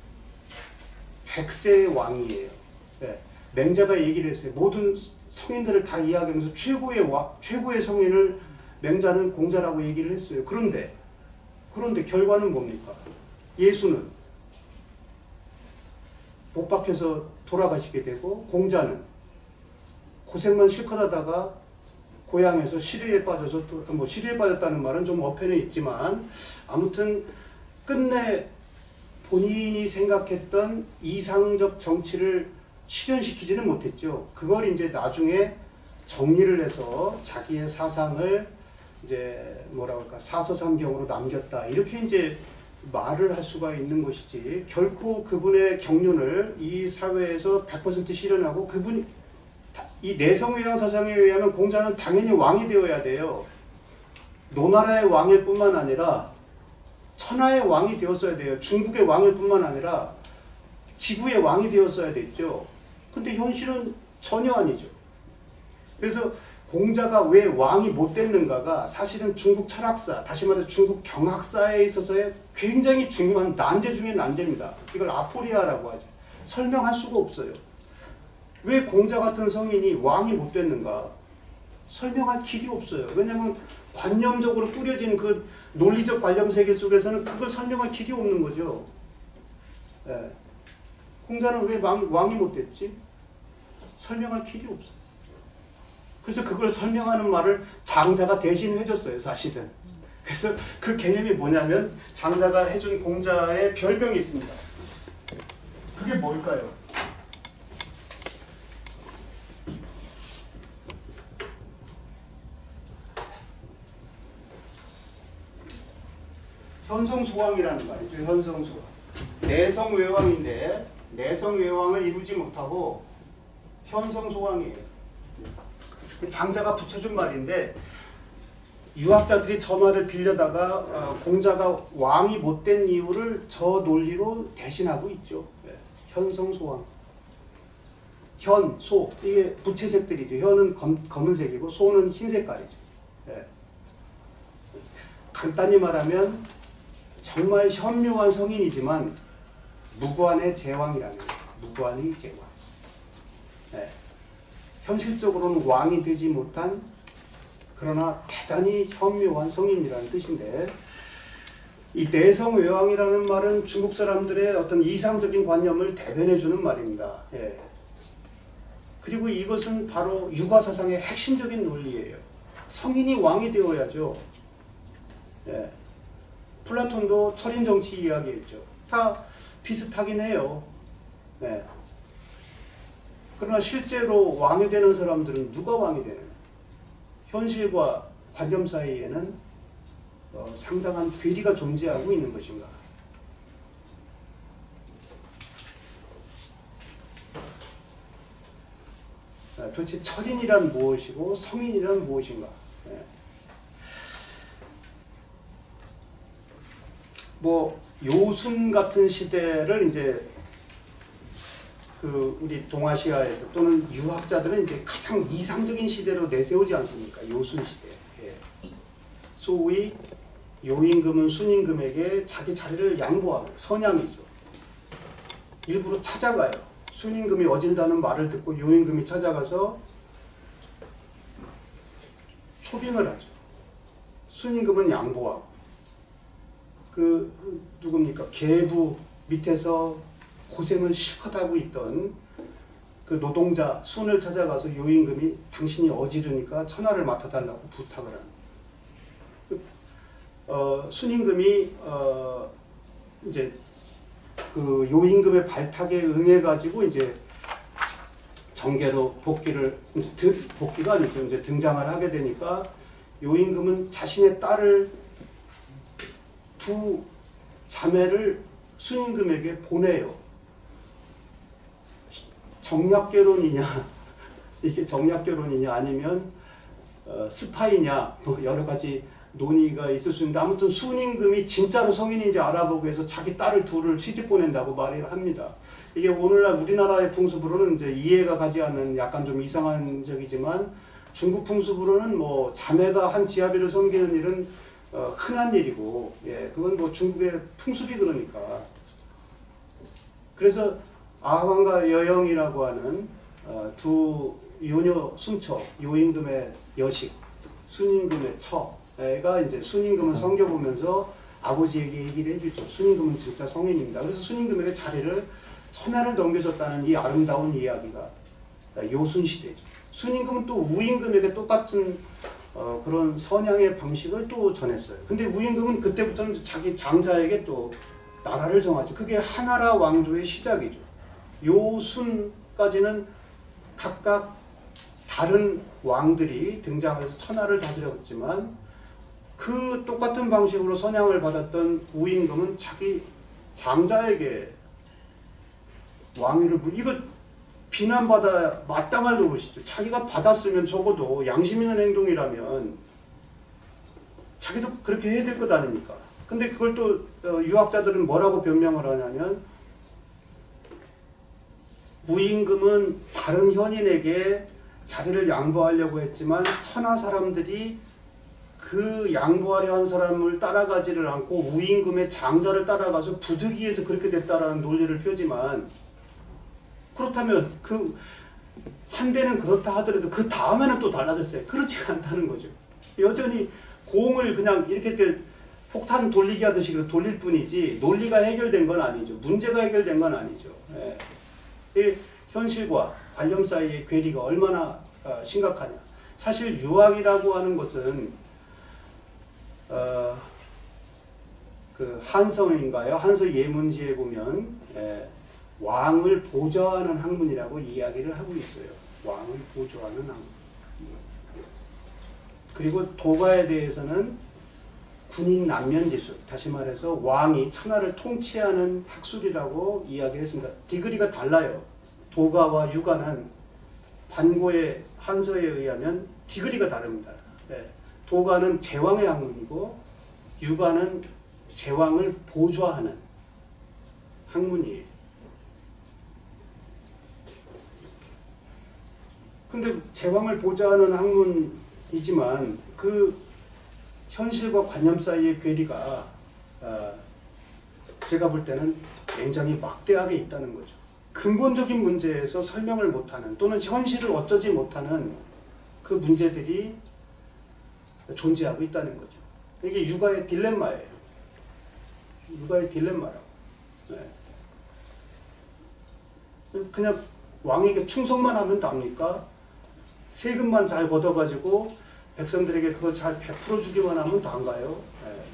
백세의 왕이에요. 네. 맹자가 얘기를 했어요. 모든 성인들을 다 이야기하면서 최고의 와, 최고의 성인을 맹자는 공자라고 얘기를 했어요. 그런데 그런데 결과는 뭡니까? 예수는 못 박혀서 돌아가시게 되고, 공자는 고생만 실컷 하다가 고향에서 시리에 빠져서, 또 뭐 시리에 빠졌다는 말은 좀 어폐는 있지만, 아무튼 끝내 본인이 생각했던 이상적 정치를 실현시키지는 못했죠. 그걸 이제 나중에 정리를 해서 자기의 사상을 이제 뭐라 할까, 사서삼경으로 남겼다, 이렇게 이제 말을 할 수가 있는 것이지, 결코 그분의 경륜을 이 사회에서 백 퍼센트 실현하고, 그분이 이 내성외양 사상에 의하면 공자는 당연히 왕이 되어야 돼요. 노나라의 왕일 뿐만 아니라 천하의 왕이 되었어야 돼요. 중국의 왕일 뿐만 아니라 지구의 왕이 되었어야 됐죠. 근데 현실은 전혀 아니죠. 그래서 공자가 왜 왕이 못 됐는가가 사실은 중국 철학사, 다시 말해서 중국 경학사에 있어서의 굉장히 중요한 난제 중의 난제입니다. 이걸 아포리아라고 하죠. 설명할 수가 없어요. 왜 공자 같은 성인이 왕이 못 됐는가? 설명할 길이 없어요. 왜냐하면 관념적으로 꾸려진 그 논리적 관념 세계 속에서는 그걸 설명할 길이 없는 거죠. 예. 공자는 왜 왕, 왕이 못 됐지? 설명할 길이 없어요. 그래서 그걸 설명하는 말을 장자가 대신 해줬어요, 사실은. 그래서 그 개념이 뭐냐면, 장자가 해준 공자의 별명이 있습니다. 그게 뭘까요? 현성소왕이라는 말이죠. 현성소왕. 내성외왕인데 내성외왕을 이루지 못하고 현성소왕이에요. 장자가 붙여준 말인데, 유학자들이 저 말을 빌려다가 어, 공자가 왕이 못된 이유를 저 논리로 대신하고 있죠. 네. 현성소왕. 현, 소, 이게 부채색들이죠. 현은 검, 검은색이고 소는 흰 색깔이죠. 네. 간단히 말하면 정말 현묘한 성인이지만 무관의 제왕이라는 거예요. 무관의 제왕. 네. 현실적으로는 왕이 되지 못한, 그러나 대단히 현묘한 성인이라는 뜻인데, 이 내성외왕이라는 말은 중국 사람들의 어떤 이상적인 관념을 대변해주는 말입니다. 예. 그리고 이것은 바로 육아사상의 핵심적인 논리예요. 성인이 왕이 되어야죠. 예. 플라톤도 철인정치 이야기했죠. 다 비슷하긴 해요. 예. 그러나 실제로 왕이 되는 사람들은 누가 왕이 되느냐? 현실과 관념 사이에는 어, 상당한 괴리가 존재하고 있는 것인가? 아, 도대체 철인이란 무엇이고 성인이란 무엇인가? 예. 뭐 요순 같은 시대를 이제 그 우리 동아시아에서 또는 유학자들은 이제 가장 이상적인 시대로 내세우지 않습니까? 요순 시대. 예. 소위 요임금은 순임금에게 자기 자리를 양보하고, 선양이죠. 일부러 찾아가요. 순임금이 어진다는 말을 듣고 요임금이 찾아가서 초빙을 하죠. 순임금은 양보하고, 그 누굽니까? 계부 밑에서 고생을 실컷 하고 있던 그 노동자 순을 찾아가서 요임금이 당신이 어지르니까 천하를 맡아달라고 부탁을 하는. 어, 순임금이 어, 이제 그 요임금의 발탁에 응해가지고 이제 정계로 복귀를 이제 드, 복귀가 아니죠. 이제 등장을 하게 되니까 요임금은 자신의 딸을 두 자매를 순임금에게 보내요. 정략결혼이냐 이게 정략결혼이냐 아니면 어, 스파이냐 뭐 여러 가지 논의가 있을 수 있는데 아무튼 순임금이 진짜로 성인인지 알아보기 위해서 자기 딸을 둘을 시집 보낸다고 말을 합니다. 이게 오늘날 우리나라의 풍습으로는 이제 이해가 가지 않는 약간 좀 이상한 적이지만 중국 풍습으로는 뭐 자매가 한 지아비를 섬기는 일은 어, 흔한 일이고, 예, 그건 뭐 중국의 풍습이 그러니까. 그래서 아황과 여영이라고 하는 어, 두 요녀 순처, 요임금의 여식, 순임금의 처가 이제 순임금을 섬겨보면서 아버지에게 얘기를 해주죠. 순임금은 진짜 성인입니다. 그래서 순임금에게 자리를 천하를 넘겨줬다는 이 아름다운 이야기가 요순시대죠. 순임금은 또 우임금에게 똑같은 어, 그런 선양의 방식을 또 전했어요. 근데 우임금은 그때부터는 자기 장자에게 또 나라를 정하죠. 그게 하나라 왕조의 시작이죠. 요순까지는 각각 다른 왕들이 등장해서 천하를 다스렸지만 그 똑같은 방식으로 선양을 받았던 우임금은 자기 장자에게 왕위를 물, 이거 비난받아 마땅할 노릇이죠. 자기가 받았으면 적어도 양심 있는 행동이라면 자기도 그렇게 해야 될 것 아닙니까? 근데 그걸 또 유학자들은 뭐라고 변명을 하냐면 우임금은 다른 현인에게 자리를 양보하려고 했지만 천하 사람들이 그 양보하려 한 사람을 따라가지를 않고 우임금의 장자를 따라가서 부득이해서 그렇게 됐다라는 논리를 펴지만 그렇다면 그 한때는 그렇다 하더라도 그 다음에는 또 달라졌어요. 그렇지가 않다는 거죠. 여전히 공을 그냥 이렇게 폭탄 돌리기 하듯이 돌릴 뿐이지 논리가 해결된 건 아니죠. 문제가 해결된 건 아니죠. 예. 이 현실과 관념 사이의 괴리가 얼마나 어, 심각하냐. 사실 유학이라고 하는 것은 어, 그 한서인가요? 한서 예문지에 보면 예, 왕을 보좌하는 학문이라고 이야기를 하고 있어요. 왕을 보좌하는 학문. 그리고 도가에 대해서는 군인 난면지술, 다시 말해서 왕이 천하를 통치하는 학술이라고 이야기를 했습니다. 디그리가 달라요. 도가와 유가는 반고의 한서에 의하면 디그리가 다릅니다. 네. 도가는 제왕의 학문이고 유가는 제왕을 보좌하는 학문이에요. 근데 제왕을 보좌하는 학문이지만 그 현실과 관념 사이의 괴리가 어, 제가 볼 때는 굉장히 막대하게 있다는 거죠. 근본적인 문제에서 설명을 못하는 또는 현실을 어쩌지 못하는 그 문제들이 존재하고 있다는 거죠. 이게 육아의 딜레마예요. 육아의 딜레마라고. 네. 그냥 왕에게 충성만 하면 답니까? 세금만 잘 걷어가지고 백성들에게 그걸 잘 베풀어 주기만 하면 다인가요?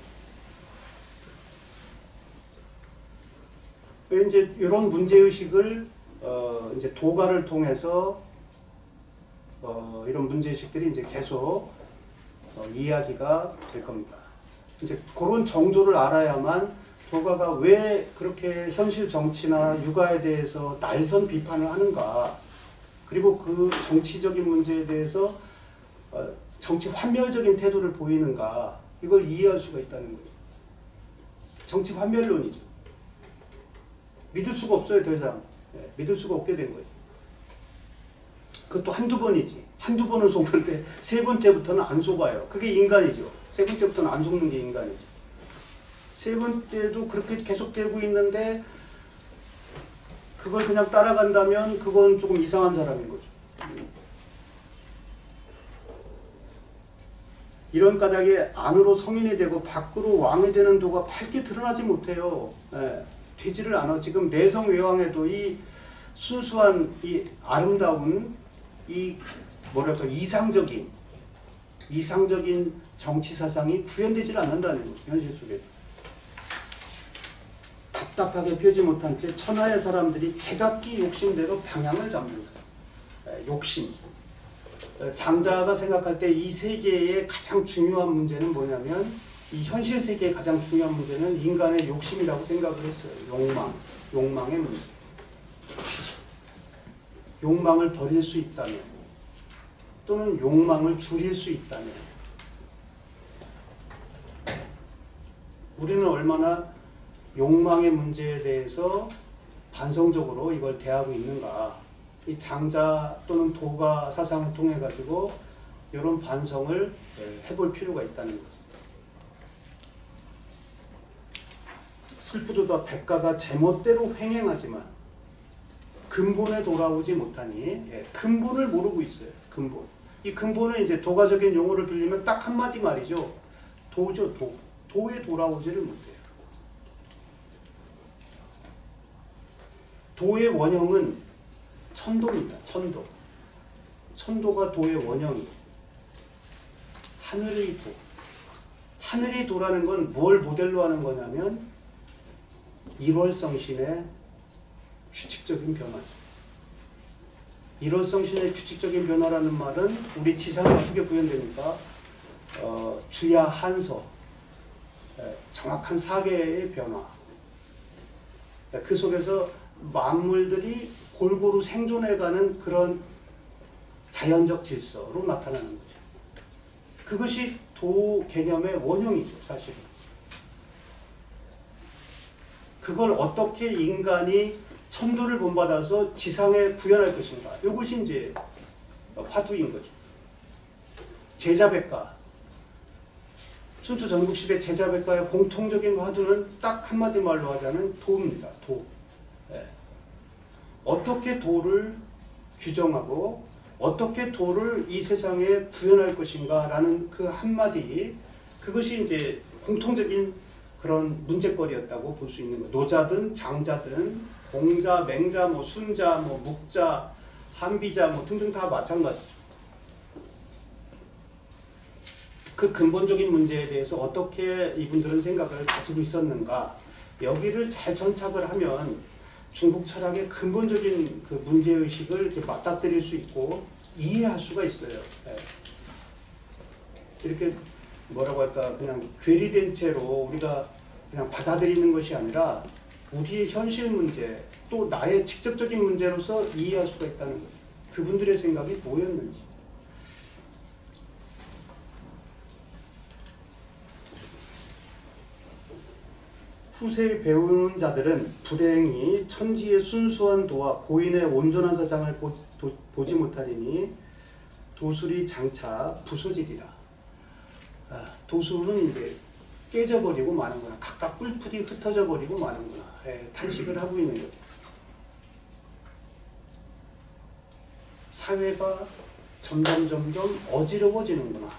네. 이제 이런 문제의식을 어 이제 도가를 통해서 어 이런 문제의식들이 이제 계속 어 이야기가 될 겁니다. 이제 그런 정조를 알아야만 도가가 왜 그렇게 현실 정치나 육아에 대해서 날선 비판을 하는가, 그리고 그 정치적인 문제에 대해서 어 정치 환멸적인 태도를 보이는가, 이걸 이해할 수가 있다는 거죠. 정치 환멸론이죠. 믿을 수가 없어요, 더 이상. 네, 믿을 수가 없게 된 거죠. 그것도 한두 번이지. 한두 번은 속는데 세 번째부터는 안 속아요. 그게 인간이죠. 세 번째부터는 안 속는 게 인간이죠. 세 번째도 그렇게 계속되고 있는데 그걸 그냥 따라간다면 그건 조금 이상한 사람인 거죠. 이런 까닭에 안으로 성인이 되고 밖으로 왕이 되는 도가 밝게 드러나지 못해요. 네, 되지를 않아. 지금 내성 외왕에도 이 순수한 이 아름다운 이 뭐랄까 이상적인 이상적인 정치 사상이 구현되질 않는다는 거죠. 현실 속에. 답답하게 펴지 못한 채 천하의 사람들이 제각기 욕심대로 방향을 잡는다. 네, 욕심. 장자가 생각할 때 이 세계의 가장 중요한 문제는 뭐냐면, 이 현실 세계의 가장 중요한 문제는 인간의 욕심이라고 생각을 했어요. 욕망, 욕망의 문제. 욕망을 버릴 수 있다면, 또는 욕망을 줄일 수 있다면, 우리는 얼마나 욕망의 문제에 대해서 반성적으로 이걸 대하고 있는가. 이 장자 또는 도가 사상을 통해 가지고 이런 반성을 해볼 필요가 있다는 거죠. 슬프도다 백가가 제멋대로 횡행하지만 근본에 돌아오지 못하니, 근본을 모르고 있어요. 근본. 이 근본은 이제 도가적인 용어를 빌리면 딱 한마디 말이죠. 도죠, 도. 도에 돌아오지를 못해요. 도의 원형은 천도입니다. 천도. 천도가 도의 원형이에요. 하늘의 도. 하늘의 도라는 건 뭘 모델로 하는 거냐면 일월성신의 규칙적인 변화죠. 일월성신의 규칙적인 변화라는 말은 우리 지상에 어떻게 구현됩니까? 어, 주야 한서, 정확한 사계의 변화. 그 속에서 만물들이 골고루 생존해가는 그런 자연적 질서로 나타나는 거죠. 그것이 도 개념의 원형이죠, 사실은. 그걸 어떻게 인간이 천도를 본받아서 지상에 구현할 것인가. 이것이 이제 화두인 거죠. 제자백가. 순추 전국시대 제자백가의 공통적인 화두는 딱 한마디 말로 하자면 도입니다. 도. 네. 어떻게 도를 규정하고 어떻게 도를 이 세상에 구현할 것인가 라는 그 한마디, 그것이 이제 공통적인 그런 문제거리였다고 볼 수 있는 거예요. 노자든 장자든 공자, 맹자, 뭐 순자, 뭐 묵자, 한비자 뭐 등등 다 마찬가지죠. 그 근본적인 문제에 대해서 어떻게 이분들은 생각을 가지고 있었는가, 여기를 잘 전착을 하면 중국 철학의 근본적인 그 문제의식을 이렇게 맞닥뜨릴 수 있고 이해할 수가 있어요. 네. 이렇게 뭐라고 할까, 그냥 괴리된 채로 우리가 그냥 받아들이는 것이 아니라 우리의 현실 문제, 또 나의 직접적인 문제로서 이해할 수가 있다는 거죠. 그분들의 생각이 뭐였는지. 후세에 배우는 자들은 불행히 천지의 순수한 도와 고인의 온전한 사상을 보, 도, 보지 못하리니 도술이 장차 부소지리라. 아, 도술은 이제 깨져버리고 마는구나. 각각 뿔풀이 흩어져 버리고 마는구나. 예, 탄식을 하고 있는 거죠. 사회가 점점 점점 어지러워지는구나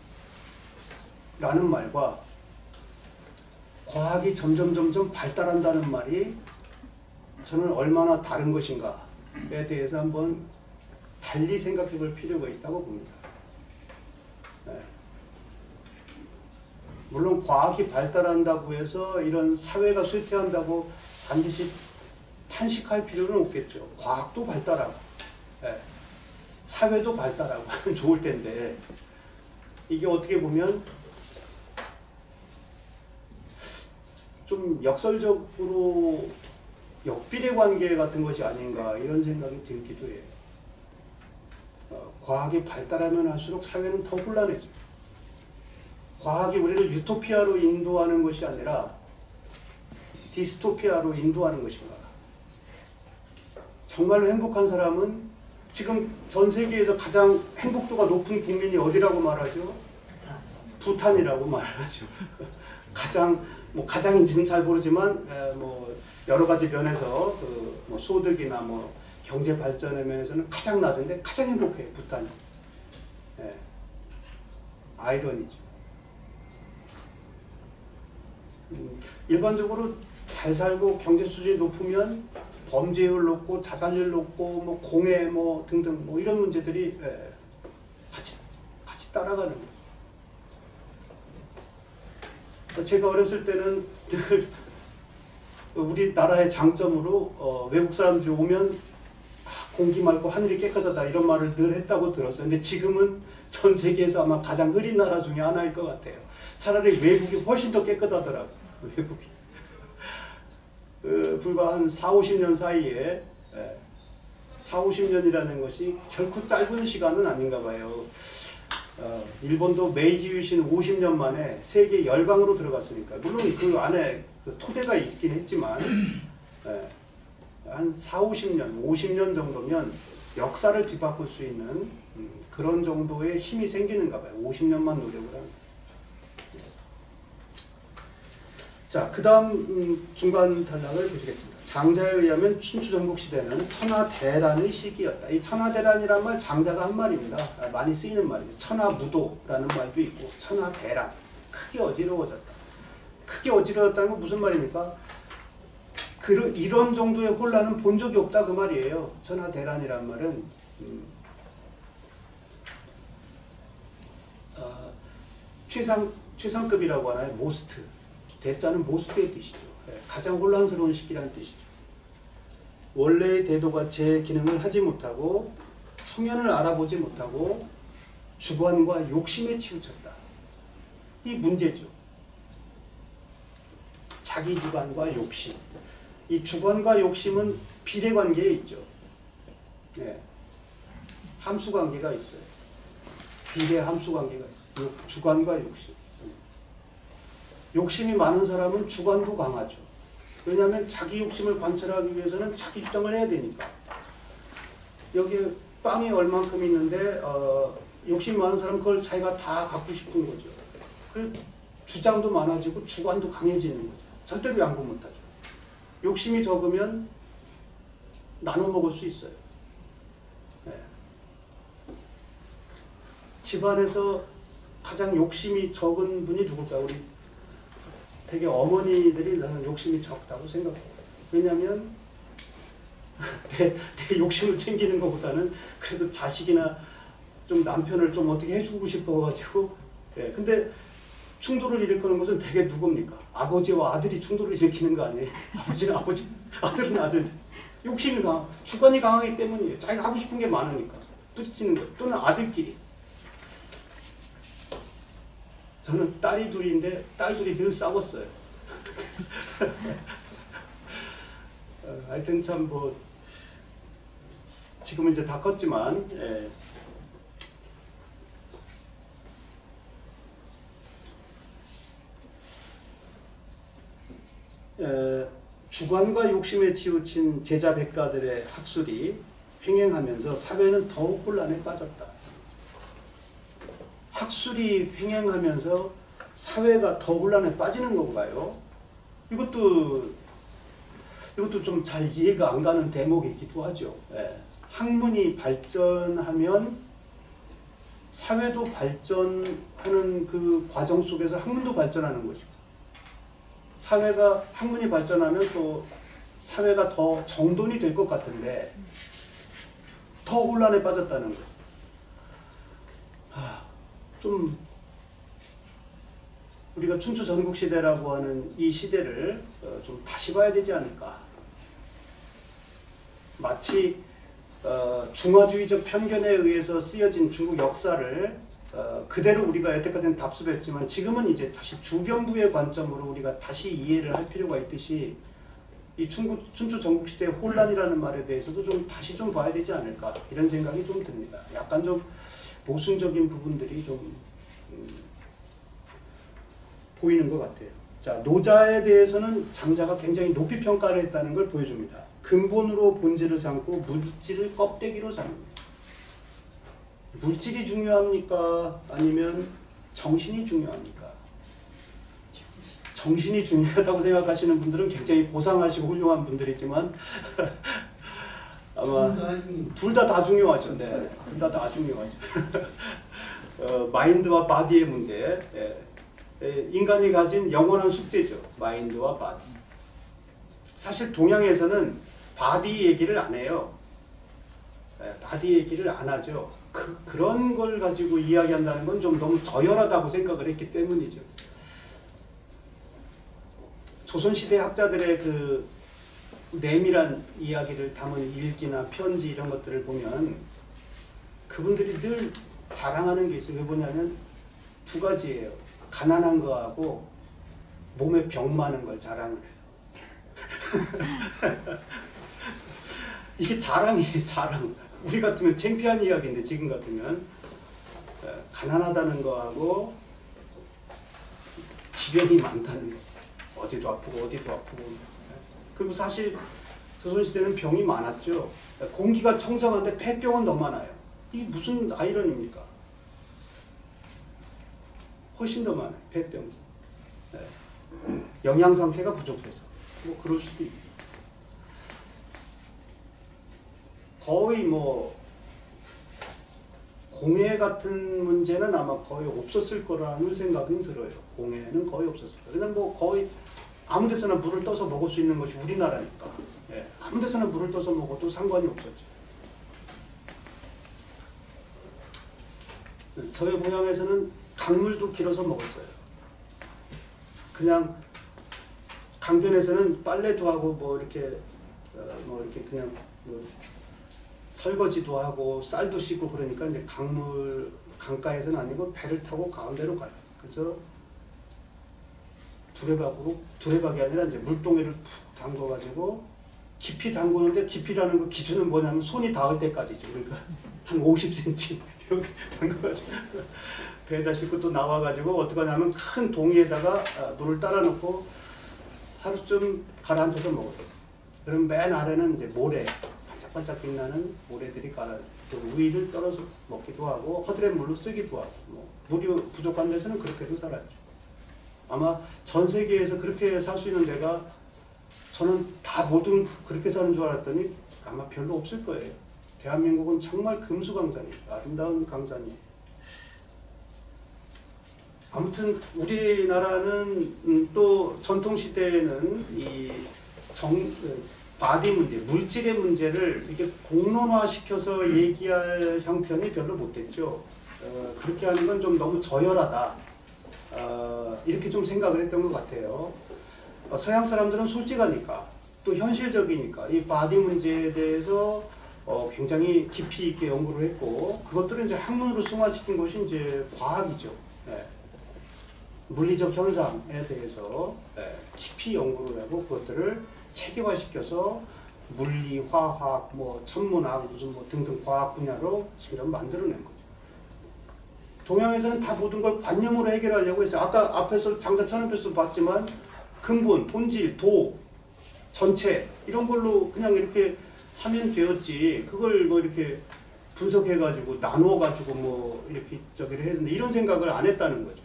라는 말과 과학이 점점 점점 발달한다는 말이 저는 얼마나 다른 것인가에 대해서 한번 달리 생각해 볼 필요가 있다고 봅니다. 네. 물론 과학이 발달한다고 해서 이런 사회가 쇠퇴한다고 반드시 탄식할 필요는 없겠죠. 과학도 발달하고 네. 사회도 발달하고 하면 좋을 텐데, 이게 어떻게 보면 좀 역설적으로 역비례 관계 같은 것이 아닌가 이런 생각이 들기도 해요. 어, 과학이 발달하면 할수록 사회는 더 혼란해져요. 과학이 우리를 유토피아로 인도하는 것이 아니라 디스토피아로 인도하는 것인가. 정말로 행복한 사람은 지금 전 세계에서 가장 행복도가 높은 국민이 어디라고 말하죠? 부탄이라고 말하죠. 가장 뭐 가장인지는 잘 모르지만 에, 뭐 여러 가지 면에서 그 뭐 소득이나 뭐 경제 발전의 면에서는 가장 낮은데 가장 행복해요, 부탄이. 예. 아이러니죠. 음, 일반적으로 잘 살고 경제 수준이 높으면 범죄율 높고 자살률 높고 뭐 공해 뭐 등등 뭐 이런 문제들이 예, 같이 같이 따라가는 거예요. 제가 어렸을 때는 늘 우리나라의 장점으로 어, 외국 사람들이 오면 아, 공기 맑고 하늘이 깨끗하다 이런 말을 늘 했다고 들었어요. 근데 지금은 전 세계에서 아마 가장 흐린 나라 중에 하나일 것 같아요. 차라리 외국이 훨씬 더 깨끗하더라고요. 외국이. 그, 불과 한 사오십 년 사이에 예, 사오십 년이라는 것이 결코 짧은 시간은 아닌가 봐요. 어, 일본도 메이지 유신 오십 년 만에 세계 열강으로 들어갔으니까 물론 그 안에 그 토대가 있긴 했지만 예, 한 사오십 년, 오십 년 정도면 역사를 뒤바꿀 수 있는 음, 그런 정도의 힘이 생기는가 봐요. 오십 년만 노력을 하면. 자, 그 다음 음, 중간 단락을 보시겠습니다. 장자에 의하면 춘추전국시대는 천하대란의 시기였다. 이 천하대란이란 말 장자가 한 말입니다. 많이 쓰이는 말이죠. 천하무도라는 말도 있고 천하대란. 크게 어지러워졌다. 크게 어지러웠다는 건 무슨 말입니까? 그, 이런 정도의 혼란은 본 적이 없다 그 말이에요. 천하대란이란 말은 음, 어, 최상, 최상급이라고 하나요? 모스트. 대자는 모스트의 뜻이죠. 가장 혼란스러운 시기라는 뜻이죠. 원래의 대도가 제 기능을 하지 못하고 성현을 알아보지 못하고 주관과 욕심에 치우쳤다. 이 문제죠. 자기 주관과 욕심. 이 주관과 욕심은 비례관계에 있죠. 네. 함수관계가 있어요. 비례 함수관계가 있어요. 주관과 욕심. 욕심이 많은 사람은 주관도 강하죠. 왜냐하면 자기 욕심을 관철하기 위해서는 자기 주장을 해야 되니까. 여기 빵이 얼만큼 있는데 어, 욕심이 많은 사람은 그걸 자기가 다 갖고 싶은 거죠. 그 주장도 많아지고 주관도 강해지는 거죠. 절대로 양보 못하죠. 욕심이 적으면 나눠 먹을 수 있어요. 네. 집안에서 가장 욕심이 적은 분이 누굴까요? 우리 되게 어머니들이 나는 욕심이 적다고 생각해요. 왜냐하면 내, 내 욕심을 챙기는 것보다는 그래도 자식이나 좀 남편을 좀 어떻게 해주고 싶어가지고. 네. 근데 충돌을 일으키는 것은 되게 누굽니까? 아버지와 아들이 충돌을 일으키는 거 아니에요? 아버지는 아버지, 아들은 아들. 욕심이 강, 주관이 강하기 때문이에요. 자기가 하고 싶은 게 많으니까 부딪히는 거예요. 또는 아들끼리. 저는 딸이 둘인데 딸 둘이 늘 싸웠어요. 어, 하여튼 참 뭐 지금은 이제 다 컸지만 예. 에, 주관과 욕심에 치우친 제자 백가들의 학술이 횡행하면서 사회는 더욱 혼란에 빠졌다. 학술이 횡행하면서 사회가 더 혼란에 빠지는 건가요? 이것도 이것도 좀 잘 이해가 안 가는 대목이기도 하죠. 예. 학문이 발전하면 사회도 발전하는 그 과정 속에서 학문도 발전하는 것이고, 사회가 학문이 발전하면 또 사회가 더 정돈이 될 것 같은데 더 혼란에 빠졌다는 거예요. 아, 좀 우리가 춘추 전국시대라고 하는 이 시대를 어, 좀 다시 봐야 되지 않을까. 마치 어, 중화주의적 편견에 의해서 쓰여진 중국 역사를 어, 그대로 우리가 여태까지는 답습했지만 지금은 이제 다시 주변부의 관점으로 우리가 다시 이해를 할 필요가 있듯이 이 춘구, 춘추 전국시대의 혼란이라는 말에 대해서도 좀 다시 좀 봐야 되지 않을까 이런 생각이 좀 듭니다. 약간 좀 모순적인 부분들이 좀 음, 보이는 것 같아요. 자, 노자에 대해서는 장자가 굉장히 높이 평가를 했다는 걸 보여줍니다. 근본으로 본질을 삼고 물질을 껍데기로 삼습니다. 물질이 중요합니까? 아니면 정신이 중요합니까? 정신이 중요하다고 생각하시는 분들은 굉장히 고상하시고 훌륭한 분들이지만 아마 둘 다 다 중요하죠. 네, 둘 다 다 중요하죠. 어, 마인드와 바디의 문제. 예. 예, 인간이 가진 영원한 숙제죠. 마인드와 바디. 사실 동양에서는 바디 얘기를 안 해요. 예, 바디 얘기를 안 하죠. 그, 그런 걸 가지고 이야기한다는 건 좀 너무 저열하다고 생각을 했기 때문이죠. 조선시대 학자들의 그 내밀한 이야기를 담은 일기나 편지 이런 것들을 보면 그분들이 늘 자랑하는 게 있어요. 왜 뭐냐면 두 가지예요. 가난한 거하고 몸에 병 많은 걸 자랑을 해요. 이게 자랑이에요, 자랑. 우리 같으면 창피한 이야기인데 지금 같으면 가난하다는 거하고 지변이 많다는 거. 어디도 아프고 어디도 아프고. 그리고 사실 조선시대는 병이 많았죠. 공기가 청정한데 폐병은 더 많아요. 이게 무슨 아이러니입니까? 훨씬 더 많아요, 폐병이. 네. 영양 상태가 부족해서. 뭐 그럴 수도 있고. 거의 뭐 공해 같은 문제는 아마 거의 없었을 거라는 생각이 들어요. 공해는 거의 없었을 거예요. 그냥 뭐 거의 아무 데서나 물을 떠서 먹을 수 있는 것이 우리나라니까. 예, 아무 데서나 물을 떠서 먹어도 상관이 없었죠. 저희 고향에서는 강물도 길어서 먹었어요. 그냥 강변에서는 빨래도 하고 뭐 이렇게 어, 뭐 이렇게 그냥 뭐 설거지도 하고 쌀도 씻고 그러니까 이제 강물 강가에서는 아니고 배를 타고 가운데로 가요. 그래서 두레박으로 두레박이 아니라 이제 물동이를 푹 담궈가지고 깊이 담그는데 깊이라는 거 기준은 뭐냐면 손이 닿을 때까지죠. 그러니까 한 오십 센티미터 이렇게 담궈가지고 배에다 싣고 또 나와가지고 어떻게 하냐면 큰 동이에다가 물을 따라 놓고 하루쯤 가라앉혀서 먹어요. 그럼 맨 아래는 이제 모래, 반짝반짝 빛나는 모래들이 가라, 또 우위를 떨어서 먹기도 하고 허드렛 물로 쓰기도 하고, 뭐 물이 부족한 데서는 그렇게도 살았죠. 아마 전 세계에서 그렇게 살 수 있는 데가 저는 다 모든 그렇게 사는 줄 알았더니 아마 별로 없을 거예요. 대한민국은 정말 금수강산이에요. 아름다운 강산이에요. 아무튼 우리나라는 또 전통시대에는 이 정, 바디 문제, 물질의 문제를 이렇게 공론화시켜서 얘기할 형편이 별로 못됐죠. 어, 그렇게 하는 건 좀 너무 저열하다. 어, 이렇게 좀 생각을 했던 것 같아요. 어, 서양 사람들은 솔직하니까 또 현실적이니까 이 바디 문제에 대해서 어, 굉장히 깊이 있게 연구를 했고 그것들을 이제 학문으로 승화시킨 것이 이제 과학이죠. 네. 물리적 현상에 대해서 네, 깊이 연구를 하고 그것들을 체계화시켜서 물리, 화학, 뭐 천문학, 무슨 뭐 등등 과학 분야로 점점 만들어낸 거죠. 동양에서는 다 모든 걸 관념으로 해결하려고 했어요. 아까 앞에서 장자 천연필수 봤지만 근본, 본질, 도, 전체 이런 걸로 그냥 이렇게 하면 되었지. 그걸 뭐 이렇게 분석해가지고 나눠가지고 뭐 이렇게 저기를 했는데 이런 생각을 안 했다는 거죠.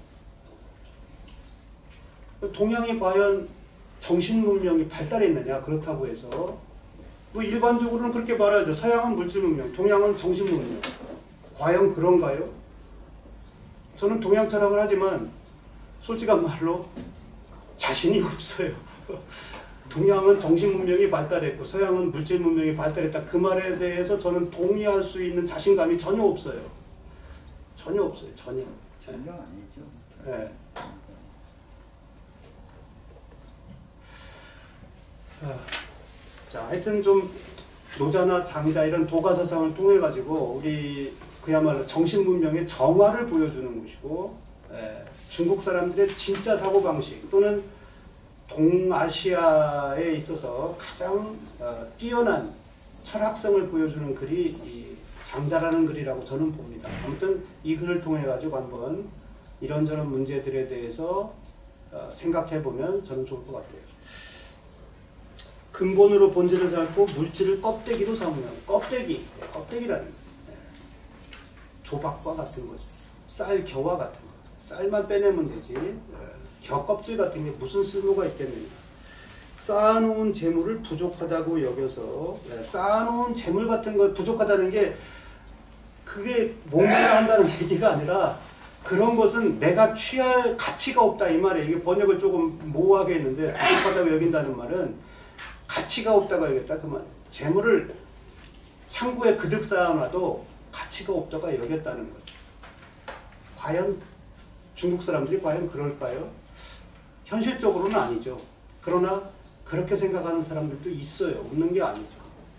동양이 과연 정신문명이 발달했느냐 그렇다고 해서 뭐 일반적으로는 그렇게 말하죠. 서양은 물질문명, 동양은 정신문명. 과연 그런가요? 저는 동양 철학을 하지만 솔직한 말로 자신이 없어요. 동양은 정신문명이 발달했고 서양은 물질문명이 발달했다. 그 말에 대해서 저는 동의할 수 있는 자신감이 전혀 없어요. 전혀 없어요. 전혀. 전혀 아니죠. 네. 자, 하여튼 좀 노자나 장자 이런 도가사상을 통해 가지고 우리 그야말로 정신문명의 정화를 보여주는 것이고 에, 중국 사람들의 진짜 사고방식 또는 동아시아에 있어서 가장 어, 뛰어난 철학성을 보여주는 글이 이 장자라는 글이라고 저는 봅니다. 아무튼 이 글을 통해 가지고 한번 이런저런 문제들에 대해서 어, 생각해 보면 저는 좋을 것 같아요. 근본으로 본질을 삼고 물질을 껍데기로 삼으면 껍데기, 네, 껍데기라는 거예요. 네. 조박과 같은 거죠. 쌀 겨와 같은 거. 쌀만 빼내면 되지. 네. 겨 껍질 같은 게 무슨 쓸모가 있겠느냐. 쌓아놓은 재물을 부족하다고 여겨서 네. 쌓아놓은 재물 같은 거 부족하다는 게 그게 몽매라 한다는 얘기가 아니라 그런 것은 내가 취할 가치가 없다 이 말이에요. 이게 번역을 조금 모호하게 했는데 부족하다고 여긴다는 말은 가치가 없다고 여겼다 그 말. 재물을 창고에 그득 쌓아놔도 가치가 없다고 여겼다는 거죠. 과연 중국 사람들이 과연 그럴까요? 현실적으로는 아니죠. 그러나 그렇게 생각하는 사람들도 있어요. 없는 게 아니죠.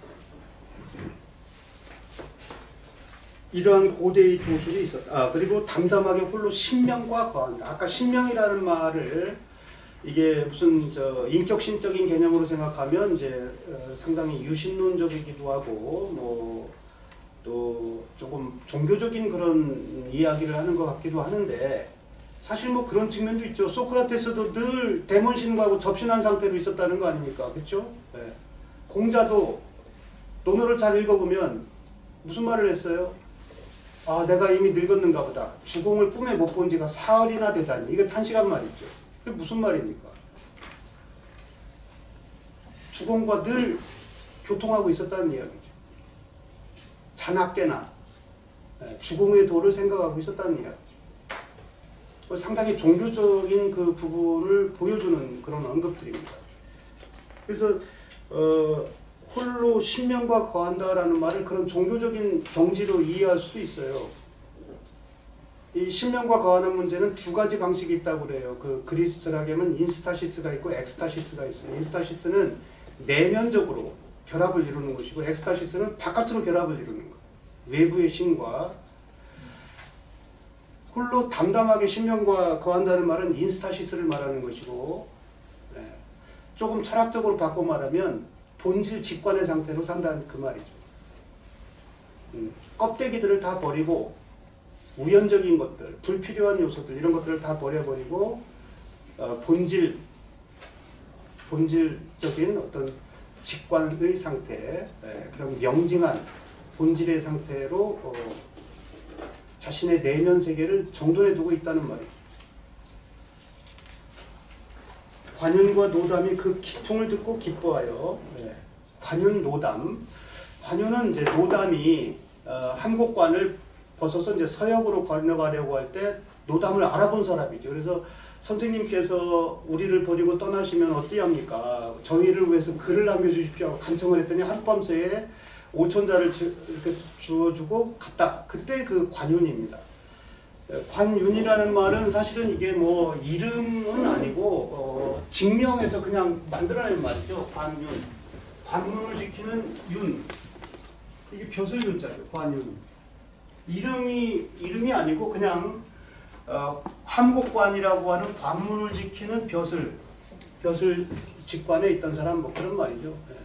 이러한 고대의 도술이 있었다. 아, 그리고 담담하게 홀로 신명과 거한다. 아까 신명이라는 말을 이게 무슨 저 인격신적인 개념으로 생각하면 이제 어, 상당히 유신론적이기도 하고 뭐 또 조금 종교적인 그런 이야기를 하는 것 같기도 하는데 사실 뭐 그런 측면도 있죠. 소크라테스도 늘 대문신과하고 접신한 상태로 있었다는 거 아닙니까? 그렇죠? 네. 공자도 논어를 잘 읽어보면 무슨 말을 했어요? 아, 내가 이미 늙었는가 보다. 주공을 꿈에 못 본 지가 사흘이나 되다니. 이게 탄식한 말이죠. 그게 무슨 말입니까? 주공과 늘 교통하고 있었다는 이야기죠. 자나깨나 주공의 도를 생각하고 있었다는 이야기죠. 상당히 종교적인 그 부분을 보여주는 그런 언급들입니다. 그래서 어, 홀로 신명과 거한다라는 말을 그런 종교적인 경지로 이해할 수도 있어요. 이 신명과 거하는 문제는 두 가지 방식이 있다고 그래요. 그 그리스 철학에 는 인스타시스가 있고 엑스타시스가 있어요. 인스타시스는 내면적으로 결합을 이루는 것이고 엑스타시스는 바깥으로 결합을 이루는 거예요. 외부의 신과 홀로 담담하게 신명과 거한다는 말은 인스타시스를 말하는 것이고 네. 조금 철학적으로 바꿔 말하면 본질 직관의 상태로 산다는 그 말이죠. 음, 껍데기들을 다 버리고 우연적인 것들, 불필요한 요소들 이런 것들을 다 버려버리고 어, 본질, 본질적인 어떤 직관의 상태, 예, 그런 명징한 본질의 상태로 어, 자신의 내면 세계를 정돈해 두고 있다는 말이죠. 관윤과 노담이 그 기풍을 듣고 기뻐하여 예, 관윤 노담. 관윤은 이제 노담이 어, 함곡관을 벗어서 이제 서역으로 건너가려고 할 때 노담을 알아본 사람이죠. 그래서 선생님께서 우리를 버리고 떠나시면 어찌합니까? 저희를 위해서 글을 남겨주십시오. 간청을 했더니 하룻밤새에 오천자를 이렇게 주어주고 갔다. 그때 그 관윤입니다. 관윤이라는 말은 사실은 이게 뭐 이름은 아니고 어, 직명에서 그냥 만들어낸 말이죠. 관윤. 관문을 지키는 윤. 이게 벼슬 윤자죠. 관윤. 이름이 이름이 아니고 그냥 어, 함곡관이라고 하는 관문을 지키는 벼슬, 벼슬 직관에 있던 사람 뭐 그런 말이죠. 네.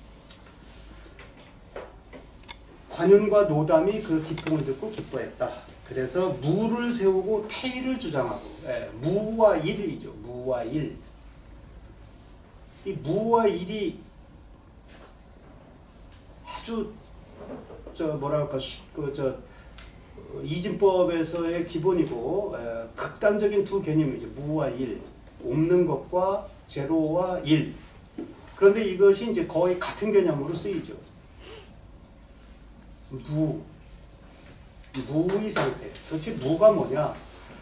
관윤과 노담이 그 기풍을 듣고 기뻐했다. 그래서 무를 세우고 태일을 주장하고 네. 무와 일이죠. 무와 일. 이 무와 일이 아주 저 뭐랄까 그저 이진법에서의 기본이고 에, 극단적인 두 개념이죠. 무와 일, 없는 것과 제로와 일. 그런데 이것이 이제 거의 같은 개념으로 쓰이죠. 무, 무의 상태. 도대체 무가 뭐냐?